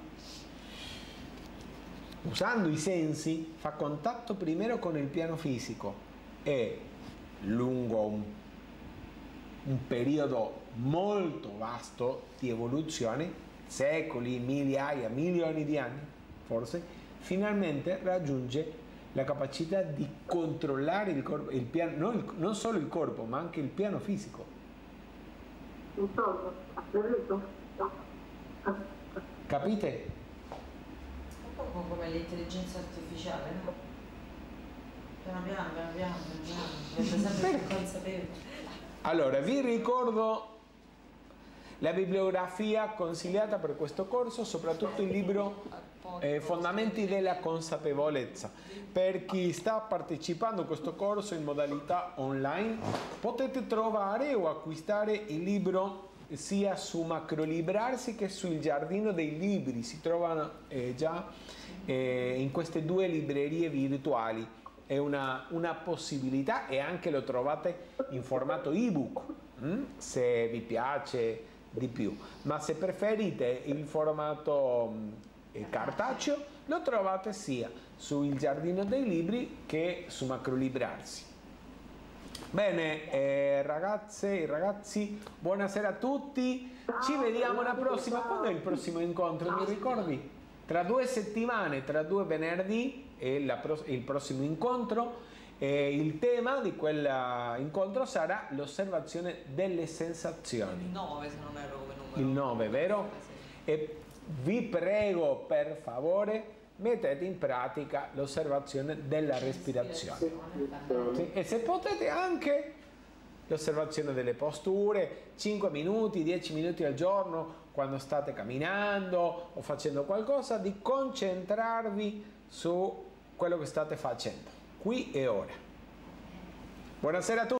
usando i sensi, fa contatto primero con il piano fisico e lungo un, un periodo molto vasto di evoluzione, secoli, migliaia, milioni di anni, forse, finalmente raggiunge la capacità di controllare il corpo, il piano, non, il- non solo il corpo, ma anche il piano fisico. Non so, capito? Capite? un po' come l'intelligenza artificiale, no? Piano piano, piano piano, piano piano, diventa sempre più consapevole. Allora, vi ricordo la bibliografia consigliata per questo corso, soprattutto il libro eh, Fondamenti della consapevolezza. Per chi sta partecipando a questo corso in modalità online, potete trovare o acquistare il libro sia su Macrolibrarsi che sul Giardino dei Libri, si trovano eh, già eh, in queste due librerie virtuali, è una, una possibilità, e anche lo trovate in formato ebook, hm? se vi piace di più, ma se preferite il formato eh, cartaceo lo trovate sia sul Giardino dei Libri che su Macrolibrarsi. Bene, eh, ragazze e ragazzi, buonasera a tutti, ci vediamo alla prossima. Quando è il prossimo incontro, mi ricordi? Tra due settimane, tra due venerdì è la pro il prossimo incontro, e il tema di quell'incontro sarà l'osservazione delle sensazioni. Il nove, se non erro come numero. Il nove, vero? E vi prego, per favore, mettete in pratica l'osservazione della respirazione. Sì, e se potete anche l'osservazione delle posture, cinque minuti, dieci minuti al giorno, quando state camminando o facendo qualcosa, di concentrarvi su quello che state facendo, qui e ora. Buonasera a tutti.